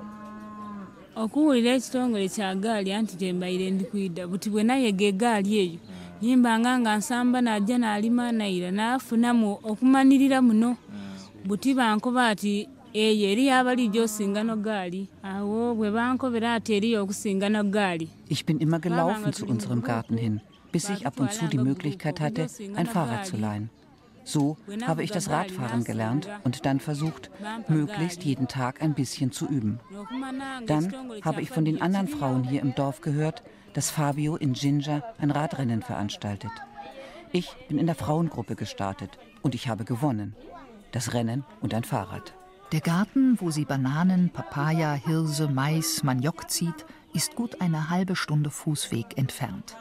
Speaker 7: Okuwulira ekitongole kya gaali anti gyembaire ndi kuyida buti bwe nayega egaali eyo yimbanga nga nsamba najja n'alima nayira n'afunamu okumanirira muno buti bankoba ati eyo eri abalijo osingano gaali awo bwe bankobera ati eriyo okusingano gaali.
Speaker 8: Ich bin immer gelaufen zu unserem Garten hin, bis ich ab und zu die Möglichkeit hatte, ein Fahrrad zu leihen. So habe ich das Radfahren gelernt und dann versucht, möglichst jeden Tag ein bisschen zu üben. Dann habe ich von den anderen Frauen hier im Dorf gehört, dass Fabio in Jinja ein Radrennen veranstaltet. Ich bin in der Frauengruppe gestartet und ich habe gewonnen. Das Rennen und ein Fahrrad.
Speaker 3: Der Garten, wo sie Bananen, Papaya, Hirse, Mais, Maniok zieht, ist gut eine halbe Stunde Fußweg entfernt.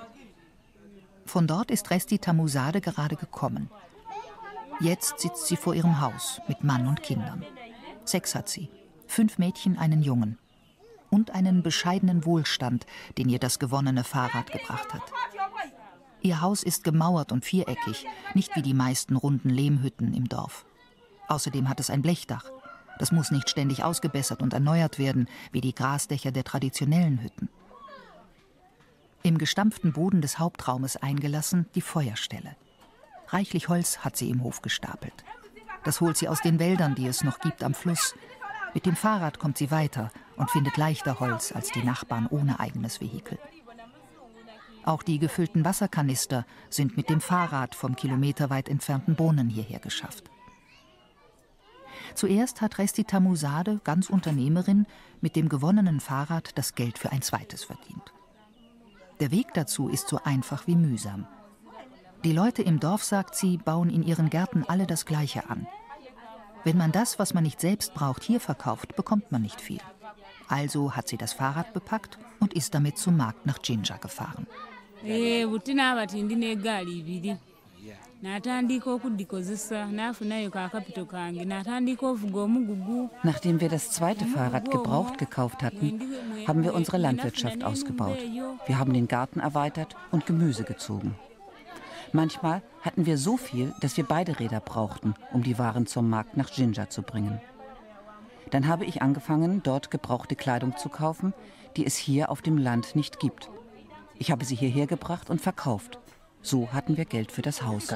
Speaker 3: Von dort ist Resti Tamusade gerade gekommen. Jetzt sitzt sie vor ihrem Haus mit Mann und Kindern. Sechs hat sie. Fünf Mädchen, einen Jungen. Und einen bescheidenen Wohlstand, den ihr das gewonnene Fahrrad gebracht hat. Ihr Haus ist gemauert und viereckig, nicht wie die meisten runden Lehmhütten im Dorf. Außerdem hat es ein Blechdach. Das muss nicht ständig ausgebessert und erneuert werden, wie die Grasdächer der traditionellen Hütten. Im gestampften Boden des Hauptraumes eingelassen die Feuerstelle. Reichlich Holz hat sie im Hof gestapelt. Das holt sie aus den Wäldern, die es noch gibt am Fluss. Mit dem Fahrrad kommt sie weiter und findet leichter Holz als die Nachbarn ohne eigenes Vehikel. Auch die gefüllten Wasserkanister sind mit dem Fahrrad vom kilometerweit entfernten Brunnen hierher geschafft. Zuerst hat Resti Tamusade, ganz Unternehmerin, mit dem gewonnenen Fahrrad das Geld für ein zweites verdient. Der Weg dazu ist so einfach wie mühsam. Die Leute im Dorf, sagt sie, bauen in ihren Gärten alle das Gleiche an. Wenn man das, was man nicht selbst braucht, hier verkauft, bekommt man nicht viel. Also hat sie das Fahrrad bepackt und ist damit zum Markt nach Jinja gefahren.
Speaker 8: Nachdem wir das zweite Fahrrad gebraucht gekauft hatten, haben wir unsere Landwirtschaft ausgebaut. Wir haben den Garten erweitert und Gemüse gezogen. Manchmal hatten wir so viel, dass wir beide Räder brauchten, um die Waren zum Markt nach Jinja zu bringen. Dann habe ich angefangen, dort gebrauchte Kleidung zu kaufen, die es hier auf dem Land nicht gibt. Ich habe sie hierher gebracht und verkauft. So hatten wir Geld für das Haus.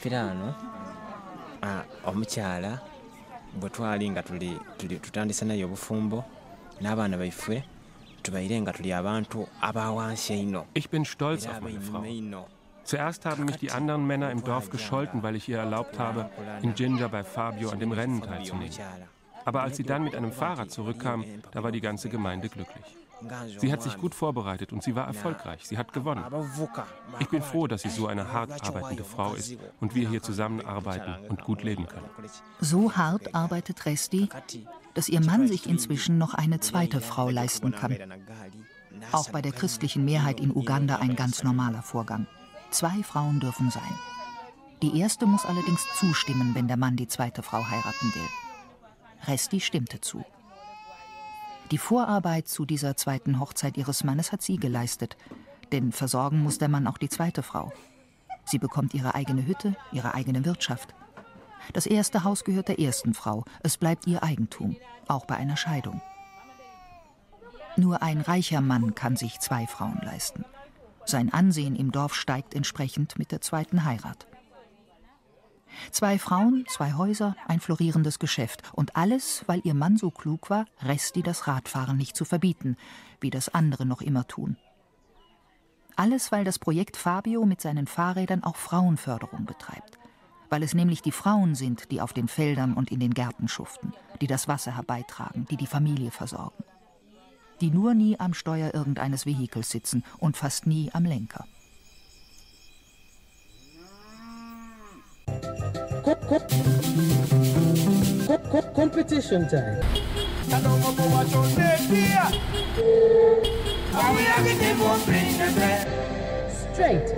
Speaker 5: Ich bin stolz auf meine Frau. Zuerst haben mich die anderen Männer im Dorf gescholten, weil ich ihr erlaubt habe, in Jinja bei Fabio an dem Rennen teilzunehmen. Aber als sie dann mit einem Fahrrad zurückkam, da war die ganze Gemeinde glücklich. Sie hat sich gut vorbereitet und sie war erfolgreich. Sie hat gewonnen. Ich bin froh, dass sie so eine hart arbeitende Frau ist und wir hier zusammenarbeiten und gut leben können.
Speaker 3: So hart arbeitet Resti, dass ihr Mann sich inzwischen noch eine zweite Frau leisten kann. Auch bei der christlichen Mehrheit in Uganda ein ganz normaler Vorgang. Zwei Frauen dürfen sein. Die erste muss allerdings zustimmen, wenn der Mann die zweite Frau heiraten will. Resti stimmte zu. Die Vorarbeit zu dieser zweiten Hochzeit ihres Mannes hat sie geleistet, denn versorgen muss der Mann auch die zweite Frau. Sie bekommt ihre eigene Hütte, ihre eigene Wirtschaft. Das erste Haus gehört der ersten Frau, es bleibt ihr Eigentum, auch bei einer Scheidung. Nur ein reicher Mann kann sich zwei Frauen leisten. Sein Ansehen im Dorf steigt entsprechend mit der zweiten Heirat. Zwei Frauen, zwei Häuser, ein florierendes Geschäft. Und alles, weil ihr Mann so klug war, Resti das Radfahren nicht zu verbieten, wie das andere noch immer tun. Alles, weil das Projekt Fabio mit seinen Fahrrädern auch Frauenförderung betreibt. Weil es nämlich die Frauen sind, die auf den Feldern und in den Gärten schuften, die das Wasser herbeitragen, die die Familie versorgen. Die nur nie am Steuer irgendeines Vehikels sitzen und fast nie am Lenker.
Speaker 9: Competition time. Straight.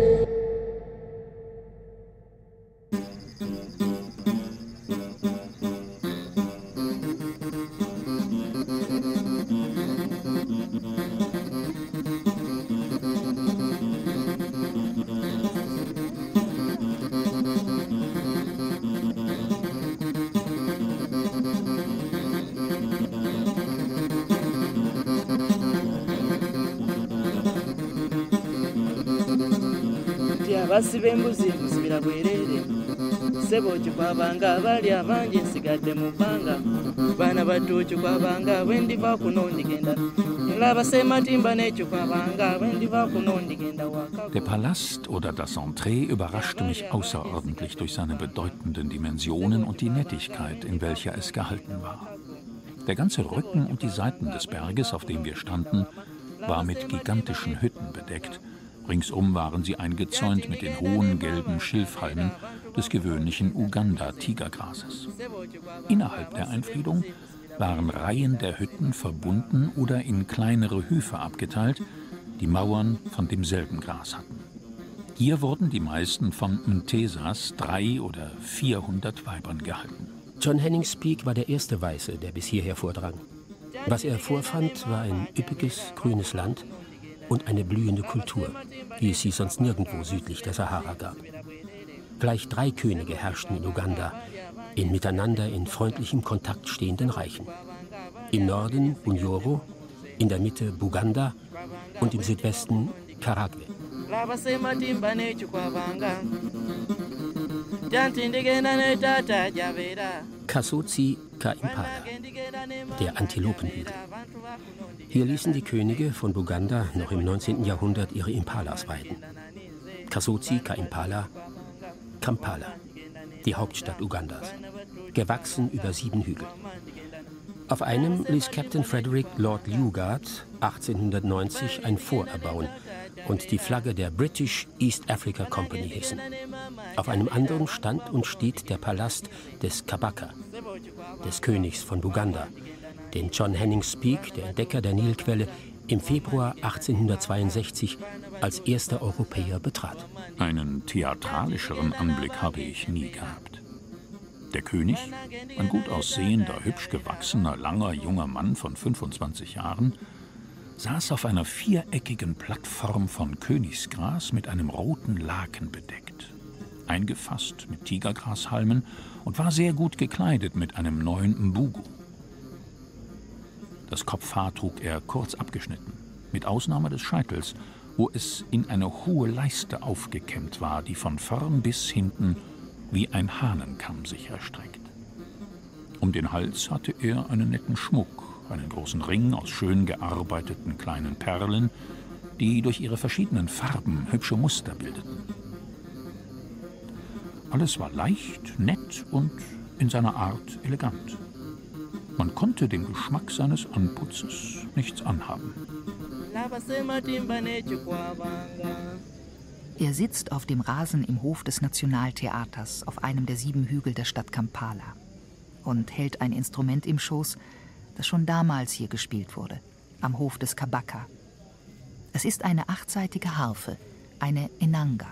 Speaker 9: Basiba embuzi embuzibira bwerere sebo kwabanga bali abangi nsigadde mu bbanga baana battu kwabanga bwe ndiva kuno ndigenda nlaba sematimba n'ekyo kwabanga bwe ndiva kuno ndigenda waka.
Speaker 1: Der Palast oder das Entree überraschte mich außerordentlich durch seine bedeutenden Dimensionen und die Nettigkeit, in welcher es gehalten war. Der ganze Rücken und die Seiten des Berges, auf dem wir standen, war mit gigantischen Hütten bedeckt. Ringsum waren sie eingezäunt mit den hohen gelben Schilfhalmen des gewöhnlichen Uganda-Tigergrases. Innerhalb der Einfriedung waren Reihen der Hütten verbunden oder in kleinere Höfe abgeteilt, die Mauern von demselben Gras hatten. Hier wurden die meisten von Mtesas drei oder vierhundert Weibern gehalten.
Speaker 2: John Hennings Peake war der erste Weiße, der bis hierher vordrang. Was er vorfand, war ein üppiges, grünes Land und eine blühende Kultur, wie es sie sonst nirgendwo südlich der Sahara gab. Gleich drei Könige herrschten in Uganda, in miteinander in freundlichem Kontakt stehenden Reichen. Im Norden Bunyoro, in der Mitte Buganda und im Südwesten Karagwe. Kasotsi Ka Impala, der Antilopenhügel. Hier ließen die Könige von Buganda noch im neunzehnten Jahrhundert ihre Impalas weiden. Kasotsi Ka Impala, Kampala, die Hauptstadt Ugandas, gewachsen über sieben Hügel. Auf einem ließ Captain Frederick Lord Lugard achtzehnhundertneunzig ein Fort erbauen und die Flagge der British East Africa Company hissen. Auf einem anderen stand und steht der Palast des Kabaka, des Königs von Buganda, den John Hennings Peake, der Entdecker der Nilquelle, im Februar achtzehnhundertzweiundsechzig als erster Europäer betrat.
Speaker 1: Einen theatralischeren Anblick habe ich nie gehabt. Der König, ein gut aussehender, hübsch gewachsener, langer, junger Mann von fünfundzwanzig Jahren, saß auf einer viereckigen Plattform von Königsgras mit einem roten Laken bedeckt, eingefasst mit Tigergrashalmen und war sehr gut gekleidet mit einem neuen Mbugu. Das Kopfhaar trug er kurz abgeschnitten, mit Ausnahme des Scheitels, wo es in eine hohe Leiste aufgekämmt war, die von vorn bis hinten wie ein Hahnenkamm sich erstreckt. Um den Hals hatte er einen netten Schmuck, einen großen Ring aus schön gearbeiteten kleinen Perlen, die durch ihre verschiedenen Farben hübsche Muster bildeten. Alles war leicht, nett und in seiner Art elegant. Man konnte dem Geschmack seines Anputzes nichts anhaben.
Speaker 3: Er sitzt auf dem Rasen im Hof des Nationaltheaters auf einem der sieben Hügel der Stadt Kampala und hält ein Instrument im Schoß, das schon damals hier gespielt wurde, am Hof des Kabaka. Es ist eine achtsaitige Harfe, eine Enanga.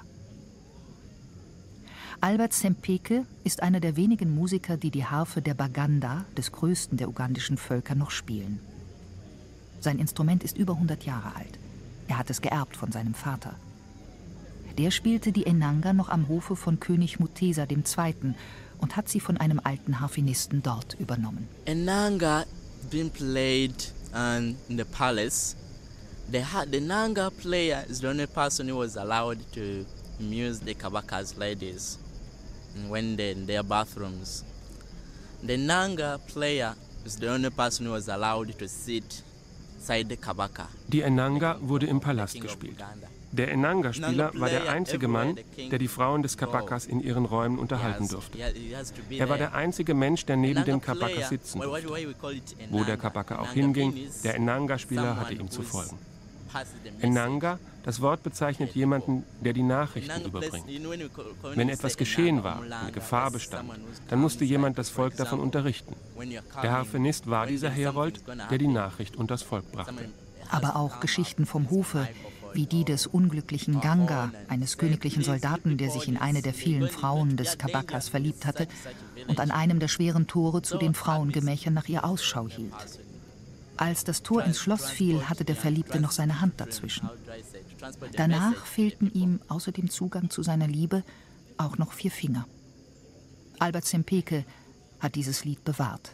Speaker 3: Albert Sempeke ist einer der wenigen Musiker, die die Harfe der Baganda, des größten der ugandischen Völker, noch spielen. Sein Instrument ist über hundert Jahre alt. Er hat es geerbt von seinem Vater. Der spielte die Enanga noch am Hofe von König Mutesa der Zweite. und hat sie von einem alten Harfenisten dort übernommen.
Speaker 9: Enanga been played um, in the palace. The, the Nanga player is the only person who was allowed to amuse the Kabaka's ladies when they're in their bathrooms. The Nanga player is the only person who was allowed to sit inside the Kabaka.
Speaker 5: Die Enanga wurde im Palast gespielt. Der Enanga-Spieler war der einzige Mann, der die Frauen des Kabakas in ihren Räumen unterhalten durfte. Er war der einzige Mensch, der neben dem Kabaka sitzen durfte. Wo der Kabaka auch hinging, der Enanga-Spieler hatte ihm zu folgen. Enanga, das Wort bezeichnet jemanden, der die Nachrichten überbringt. Wenn etwas geschehen war, eine Gefahr bestand, dann musste jemand das Volk davon unterrichten. Der Harfenist war dieser Herold, der die Nachricht unters Volk brachte.
Speaker 3: Aber auch Geschichten vom Hofe, wie die des unglücklichen Ganga, eines königlichen Soldaten, der sich in eine der vielen Frauen des Kabakas verliebt hatte und an einem der schweren Tore zu den Frauengemächern nach ihr Ausschau hielt. Als das Tor ins Schloss fiel, hatte der Verliebte noch seine Hand dazwischen. Danach fehlten ihm außer dem Zugang zu seiner Liebe auch noch vier Finger. Albert Sempeke hat dieses Lied bewahrt.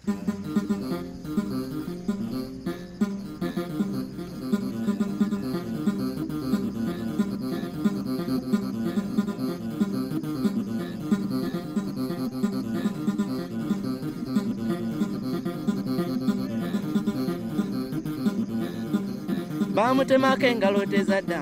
Speaker 9: Bamutemako engalo tezadda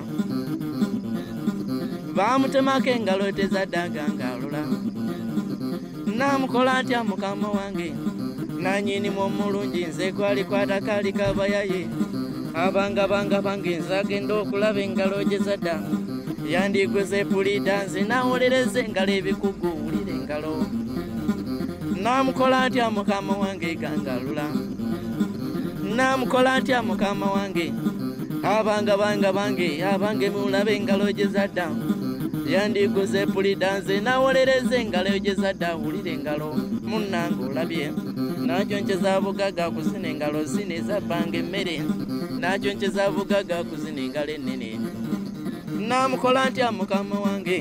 Speaker 9: bamutemako engalo tezadda gangalula namukola ntya mukama wange nanyinimu omulungi nze kwali kwatakali kabayaye abangabanga bange nze agenda okulaba engalo gye zadda yandigweze pulida nze nawolereza engalo ebikugu wulira engalo namukola ntya mukama wange gangalula namukola ntya mukama wange abanga banga bange abange mulabe engalo gye zadda yandiguze pulida nze nawolereza engalo gye zadda wulira engalo munnange olabye nakyonkyeza bugaga kuzina engalo zina ezabbanga emmere nakyonkyeza bugaga kuzina engalo ennene namukola ntya mukama wange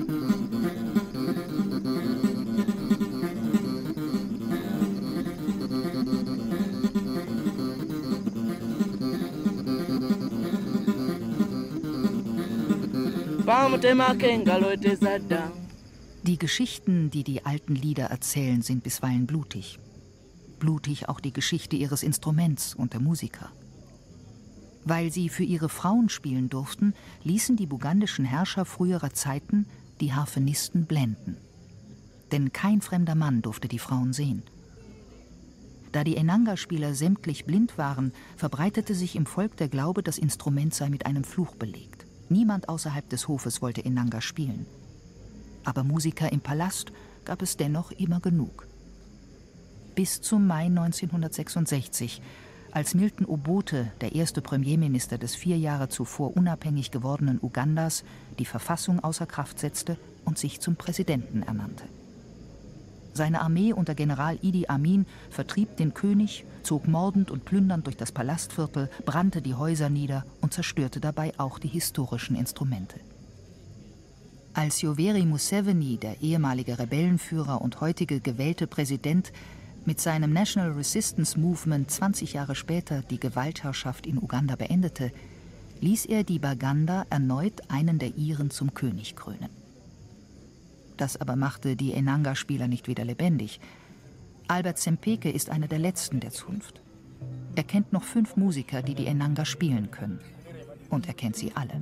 Speaker 9: bamutemako engalo tezadda.
Speaker 3: Die Geschichten, die die alten Lieder erzählen, sind bisweilen blutig. Blutig auch die Geschichte ihres Instruments und der Musiker. Weil sie für ihre Frauen spielen durften, ließen die bugandischen Herrscher früherer Zeiten die Harfenisten blenden. Denn kein fremder Mann durfte die Frauen sehen. Da die Enanga-Spieler sämtlich blind waren, verbreitete sich im Volk der Glaube, das Instrument sei mit einem Fluch belegt. Niemand außerhalb des Hofes wollte Enanga spielen. Aber Musiker im Palast gab es dennoch immer genug. Bis zum Mai neunzehnhundertsechsundsechzig, als Milton Obote, der erste Premierminister des vier Jahre zuvor unabhängig gewordenen Ugandas, die Verfassung außer Kraft setzte und sich zum Präsidenten ernannte. Seine Armee unter General Idi Amin vertrieb den König, zog mordend und plündernd durch das Palastviertel, brannte die Häuser nieder und zerstörte dabei auch die historischen Instrumente. Als Yoweri Museveni, der ehemalige Rebellenführer und heutige gewählte Präsident, mit seinem National Resistance Movement zwanzig Jahre später die Gewaltherrschaft in Uganda beendete, ließ er die Baganda erneut einen der Iren zum König krönen. Das aber machte die Enanga-Spieler nicht wieder lebendig. Albert Sempeke ist einer der letzten der Zunft. Er kennt noch fünf Musiker, die die Enanga spielen können. Und er kennt sie alle.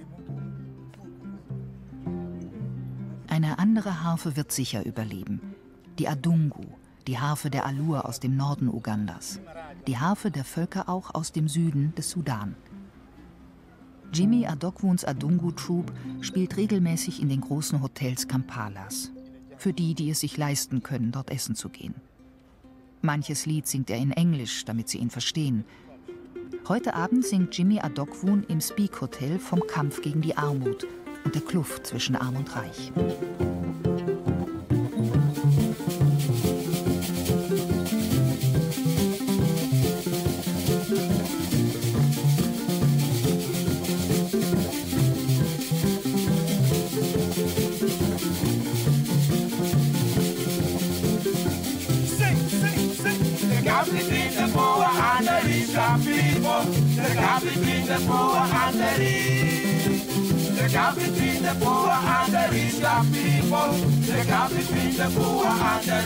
Speaker 3: Eine andere Harfe wird sicher überleben. Die Adungu, die Harfe der Alur aus dem Norden Ugandas. Die Harfe der Völker auch aus dem Süden des Sudan. Jimmy Adokwuns Adungu Troupe spielt regelmäßig in den großen Hotels Kampalas. Für die, die es sich leisten können, dort essen zu gehen. Manches Lied singt er in Englisch, damit sie ihn verstehen. Heute Abend singt Jimmy Adokwun im Speak Hotel vom Kampf gegen die Armut und der Kluft zwischen Arm und Reich.
Speaker 10: The gap between the poor and the rich. The gap between the poor and the rich people. The gap between the poor and the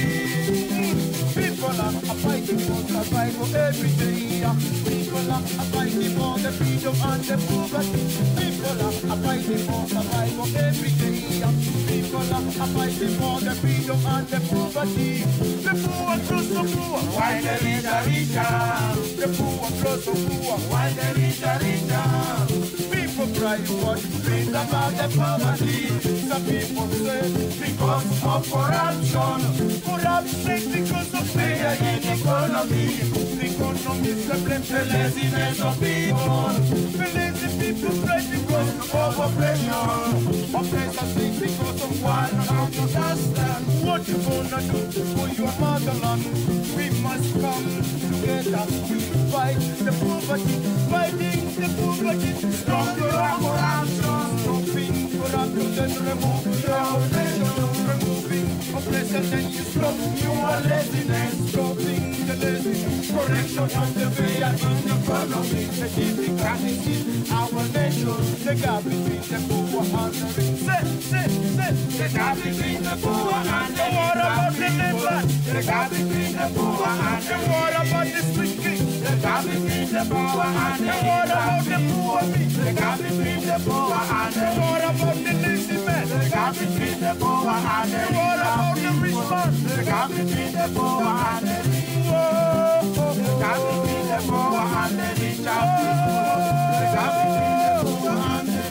Speaker 10: rich. People are fighting for survival every day. People are fighting for the freedom and the poverty. People are fighting for survival every day. People are fighting for the freedom and the poverty. The poor close to poor, while the rich are richer. The poor close to poor, while the rich are richer. People cry for the streets about the poverty. Some people say because of corruption. Corruption because of failure in economy. The economy is the blame the laziness of people. The lazy people cry because of oppression. Oppression sings because of one and understand. What you gonna do for your motherland? We must come together. We fight the poverty, fighting the poverty. Stop the corruption, stopping corruption, then remove your oppression. Removing oppression, then you stop your laziness. Stopping the laziness, correction and the failure in the economy. The difficulties in our nation. The gap between the poor and the rich. Say, say, say, the gap between the poor and the rich. What about the neighbor? The gap between the poor and the rich. What about the street king? The gap between the poor and the rich. What about the poor me? The gap between the poor and the rich. What about the lazy man? The gap between the poor and the rich. What about the rich man? The gap between the poor and the rich. The gap between the poor and the rich. The gap between the poor and the rich.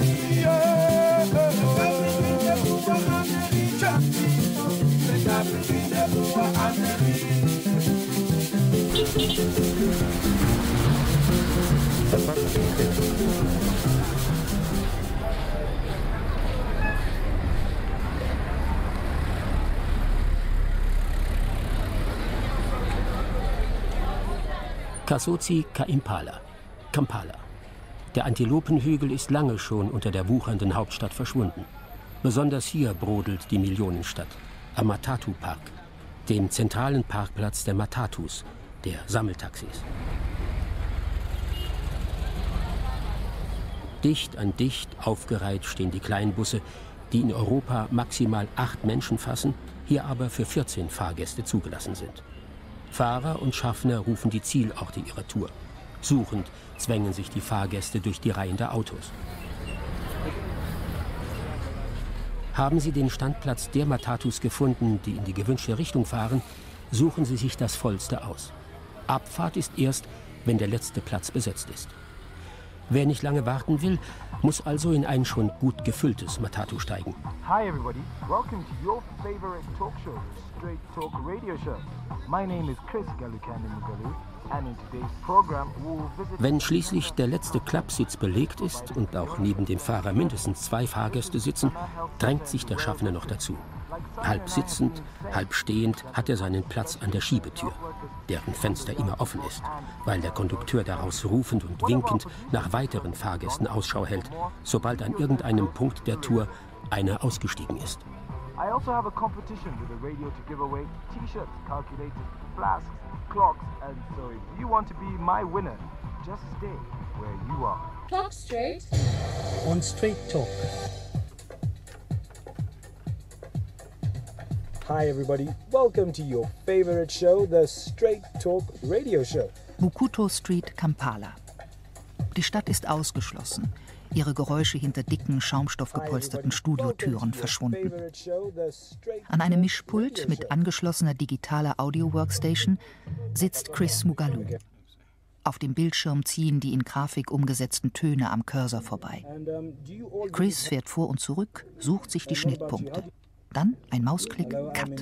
Speaker 10: The gap between the poor and the rich.
Speaker 2: Kasotsi Ka Impala, Kampala. Der Antilopenhügel ist lange schon unter der wuchernden Hauptstadt verschwunden. Besonders hier brodelt die Millionenstadt, am Matatu Park, dem zentralen Parkplatz der Matatus, der Sammeltaxis. Dicht an dicht aufgereiht stehen die Kleinbusse, die in Europa maximal acht Menschen fassen, hier aber für vierzehn Fahrgäste zugelassen sind. Fahrer und Schaffner rufen die Zielorte ihrer Tour. Suchend zwängen sich die Fahrgäste durch die Reihen der Autos. Haben Sie den Standplatz der Matatus gefunden, die in die gewünschte Richtung fahren, suchen Sie sich das Vollste aus. Abfahrt ist erst, wenn der letzte Platz besetzt ist. Wer nicht lange warten will, muss also in ein schon gut gefülltes Matatu steigen.
Speaker 11: Hi everybody, welcome to your favorite talk show, the Straight Talk Radio Show. My name is Chris Galukani Mugalu and in today's program we'll visit... Wenn schließlich der letzte Klappsitz belegt ist und auch neben dem Fahrer mindestens zwei Fahrgäste sitzen, drängt sich der Schaffner noch dazu. Halb sitzend, halb stehend hat er seinen Platz an der Schiebetür, deren Fenster immer offen ist, weil der Kondukteur daraus rufend und winkend nach weiteren Fahrgästen Ausschau hält, sobald an irgendeinem Punkt der Tour einer ausgestiegen ist.
Speaker 12: I also have a competition with the radio to give away T-shirts, calculators, flasks, clocks, and so if you want to be my winner, just stay where you are.
Speaker 13: Talk straight
Speaker 14: on Straight Talk.
Speaker 12: Hi everybody, welcome to your favorite show, the Straight Talk Radio Show.
Speaker 3: Bukuto Street, Kampala. Die Stadt ist ausgeschlossen. Ihre Geräusche hinter dicken, schaumstoffgepolsterten Studiotüren verschwunden. An einem Mischpult mit angeschlossener digitaler Audio-Workstation sitzt Chris Mugalu. Auf dem Bildschirm ziehen die in Grafik umgesetzten Töne am Cursor vorbei. Chris fährt vor und zurück, sucht sich die Schnittpunkte. Dann ein Mausklick, Cut.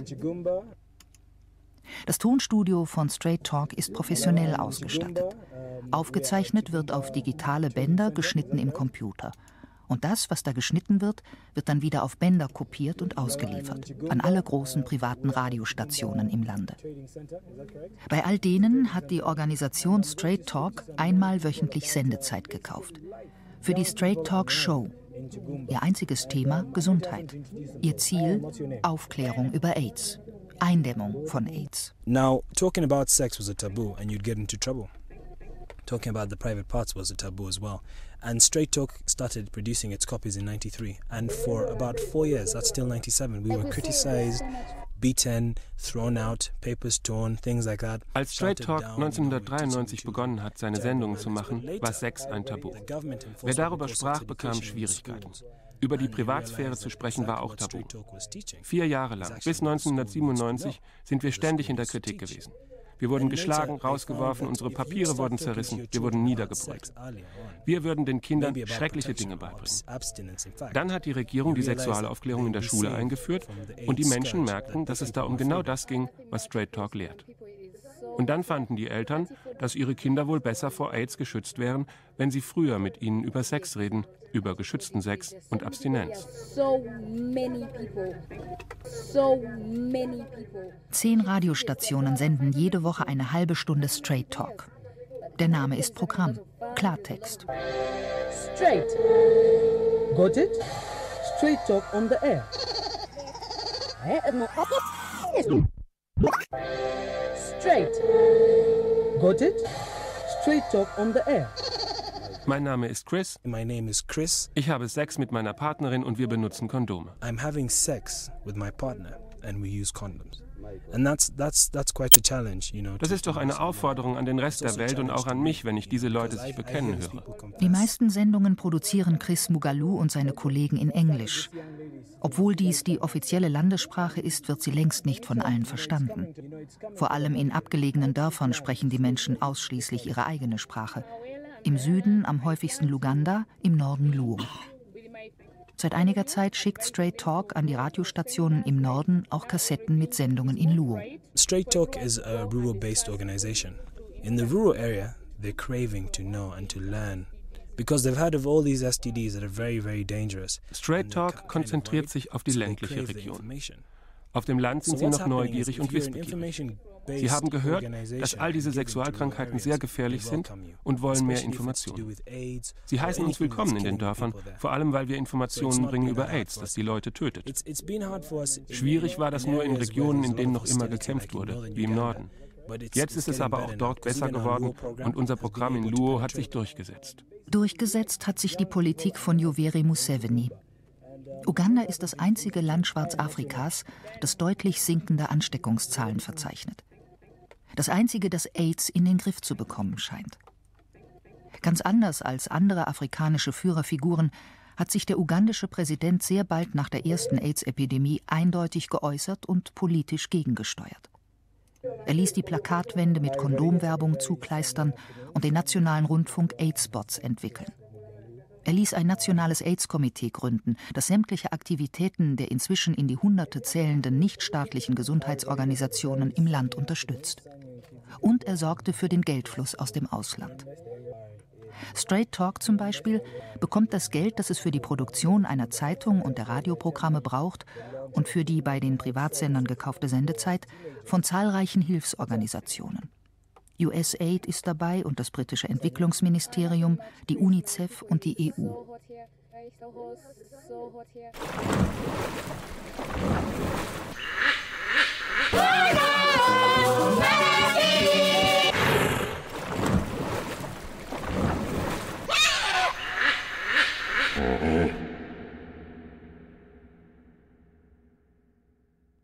Speaker 3: Das Tonstudio von Straight Talk ist professionell ausgestattet. Aufgezeichnet wird auf digitale Bänder, geschnitten im Computer. Und das, was da geschnitten wird, wird dann wieder auf Bänder kopiert und ausgeliefert. An alle großen privaten Radiostationen im Lande. Bei all denen hat die Organisation Straight Talk einmal wöchentlich Sendezeit gekauft. Für die Straight Talk Show. Ihr einziges Thema Gesundheit. Ihr Ziel Aufklärung über AIDS. Eindämmung von AIDS.
Speaker 12: Now, talking about sex was a taboo and you'd get into trouble. Talking about the private parts was a taboo as well. And Straight Talk started producing its copies in ninety-three. And for about four years, that's still ninety-seven, we were criticized, beaten, thrown out, papers torn, things like that.
Speaker 5: Als Straight Talk neunzehnhundertdreiundneunzig begonnen hat, seine Sendungen zu machen, war Sex ein Tabu. Wer darüber sprach, bekam Schwierigkeiten. Über die Privatsphäre zu sprechen war auch tabu. Vier Jahre lang, bis neunzehnhundertsiebenundneunzig, sind wir ständig in der Kritik gewesen. Wir wurden geschlagen, rausgeworfen, unsere Papiere wurden zerrissen, wir wurden niedergebrüllt. Wir würden den Kindern schreckliche Dinge beibringen. Dann hat die Regierung die Sexualaufklärung in der Schule eingeführt und die Menschen merkten, dass es da um genau das ging, was Straight Talk lehrt. Und dann fanden die Eltern, dass ihre Kinder wohl besser vor AIDS geschützt wären, wenn sie früher mit ihnen über Sex reden, über geschützten Sex und Abstinenz.
Speaker 3: Zehn Radiostationen senden jede Woche eine halbe Stunde Straight Talk. Der Name ist Programm. Klartext.
Speaker 14: Straight. Got it? Straight Talk on the air. Straight. Got it? Straight Talk on the air.
Speaker 5: Mein Name ist Chris.
Speaker 12: My name is Chris.
Speaker 5: Ich habe Sex mit meiner Partnerin und wir benutzen Kondome.
Speaker 12: I'm having sex with my partner and we use condoms. And that's that's that's quite a challenge, you know.
Speaker 5: Das ist doch eine Aufforderung an den Rest der Welt und auch an mich, wenn ich diese Leute sich bekennen höre.
Speaker 3: Die meisten Sendungen produzieren Chris Mugalu und seine Kollegen in Englisch. Obwohl dies die offizielle Landessprache ist, wird sie längst nicht von allen verstanden. Vor allem in abgelegenen Dörfern sprechen die Menschen ausschließlich ihre eigene Sprache. Im Süden am häufigsten Luganda, im Norden Luo. Seit einiger Zeit schickt Straight Talk an die Radiostationen im Norden auch Kassetten mit Sendungen in Luo.
Speaker 12: Straight Talk is a rural-based organization. In the rural area, they're craving to know and to learn. Because they've heard of all these S T Ds that are very, very dangerous.
Speaker 5: Straight Talk konzentriert sich auf die ländliche Region. Auf dem Land sind sie noch neugierig und wissbegierig. Sie haben gehört, dass all diese Sexualkrankheiten sehr gefährlich sind und wollen mehr Informationen. Sie heißen uns willkommen in den Dörfern, vor allem weil wir Informationen bringen über AIDS, das die Leute tötet. Schwierig war das nur in Regionen, in denen noch immer gekämpft wurde, wie im Norden. Jetzt ist es aber auch dort besser geworden und unser Programm in Luo hat sich durchgesetzt.
Speaker 3: Durchgesetzt hat sich die Politik von Yoweri Museveni. Uganda ist das einzige Land Schwarzafrikas, das deutlich sinkende Ansteckungszahlen verzeichnet. Das einzige, das AIDS in den Griff zu bekommen scheint. Ganz anders als andere afrikanische Führerfiguren hat sich der ugandische Präsident sehr bald nach der ersten AIDS-Epidemie eindeutig geäußert und politisch gegengesteuert. Er ließ die Plakatwände mit Kondomwerbung zukleistern und den nationalen Rundfunk AIDS-Spots entwickeln. Er ließ ein nationales AIDS-Komitee gründen, das sämtliche Aktivitäten der inzwischen in die Hunderte zählenden nichtstaatlichen Gesundheitsorganisationen im Land unterstützt. Und er sorgte für den Geldfluss aus dem Ausland. Straight Talk zum Beispiel bekommt das Geld, das es für die Produktion einer Zeitung und der Radioprogramme braucht und für die bei den Privatsendern gekaufte Sendezeit, von zahlreichen Hilfsorganisationen. U S A I D ist dabei und das britische Entwicklungsministerium, die UNICEF und die E U.
Speaker 10: Oh, oh.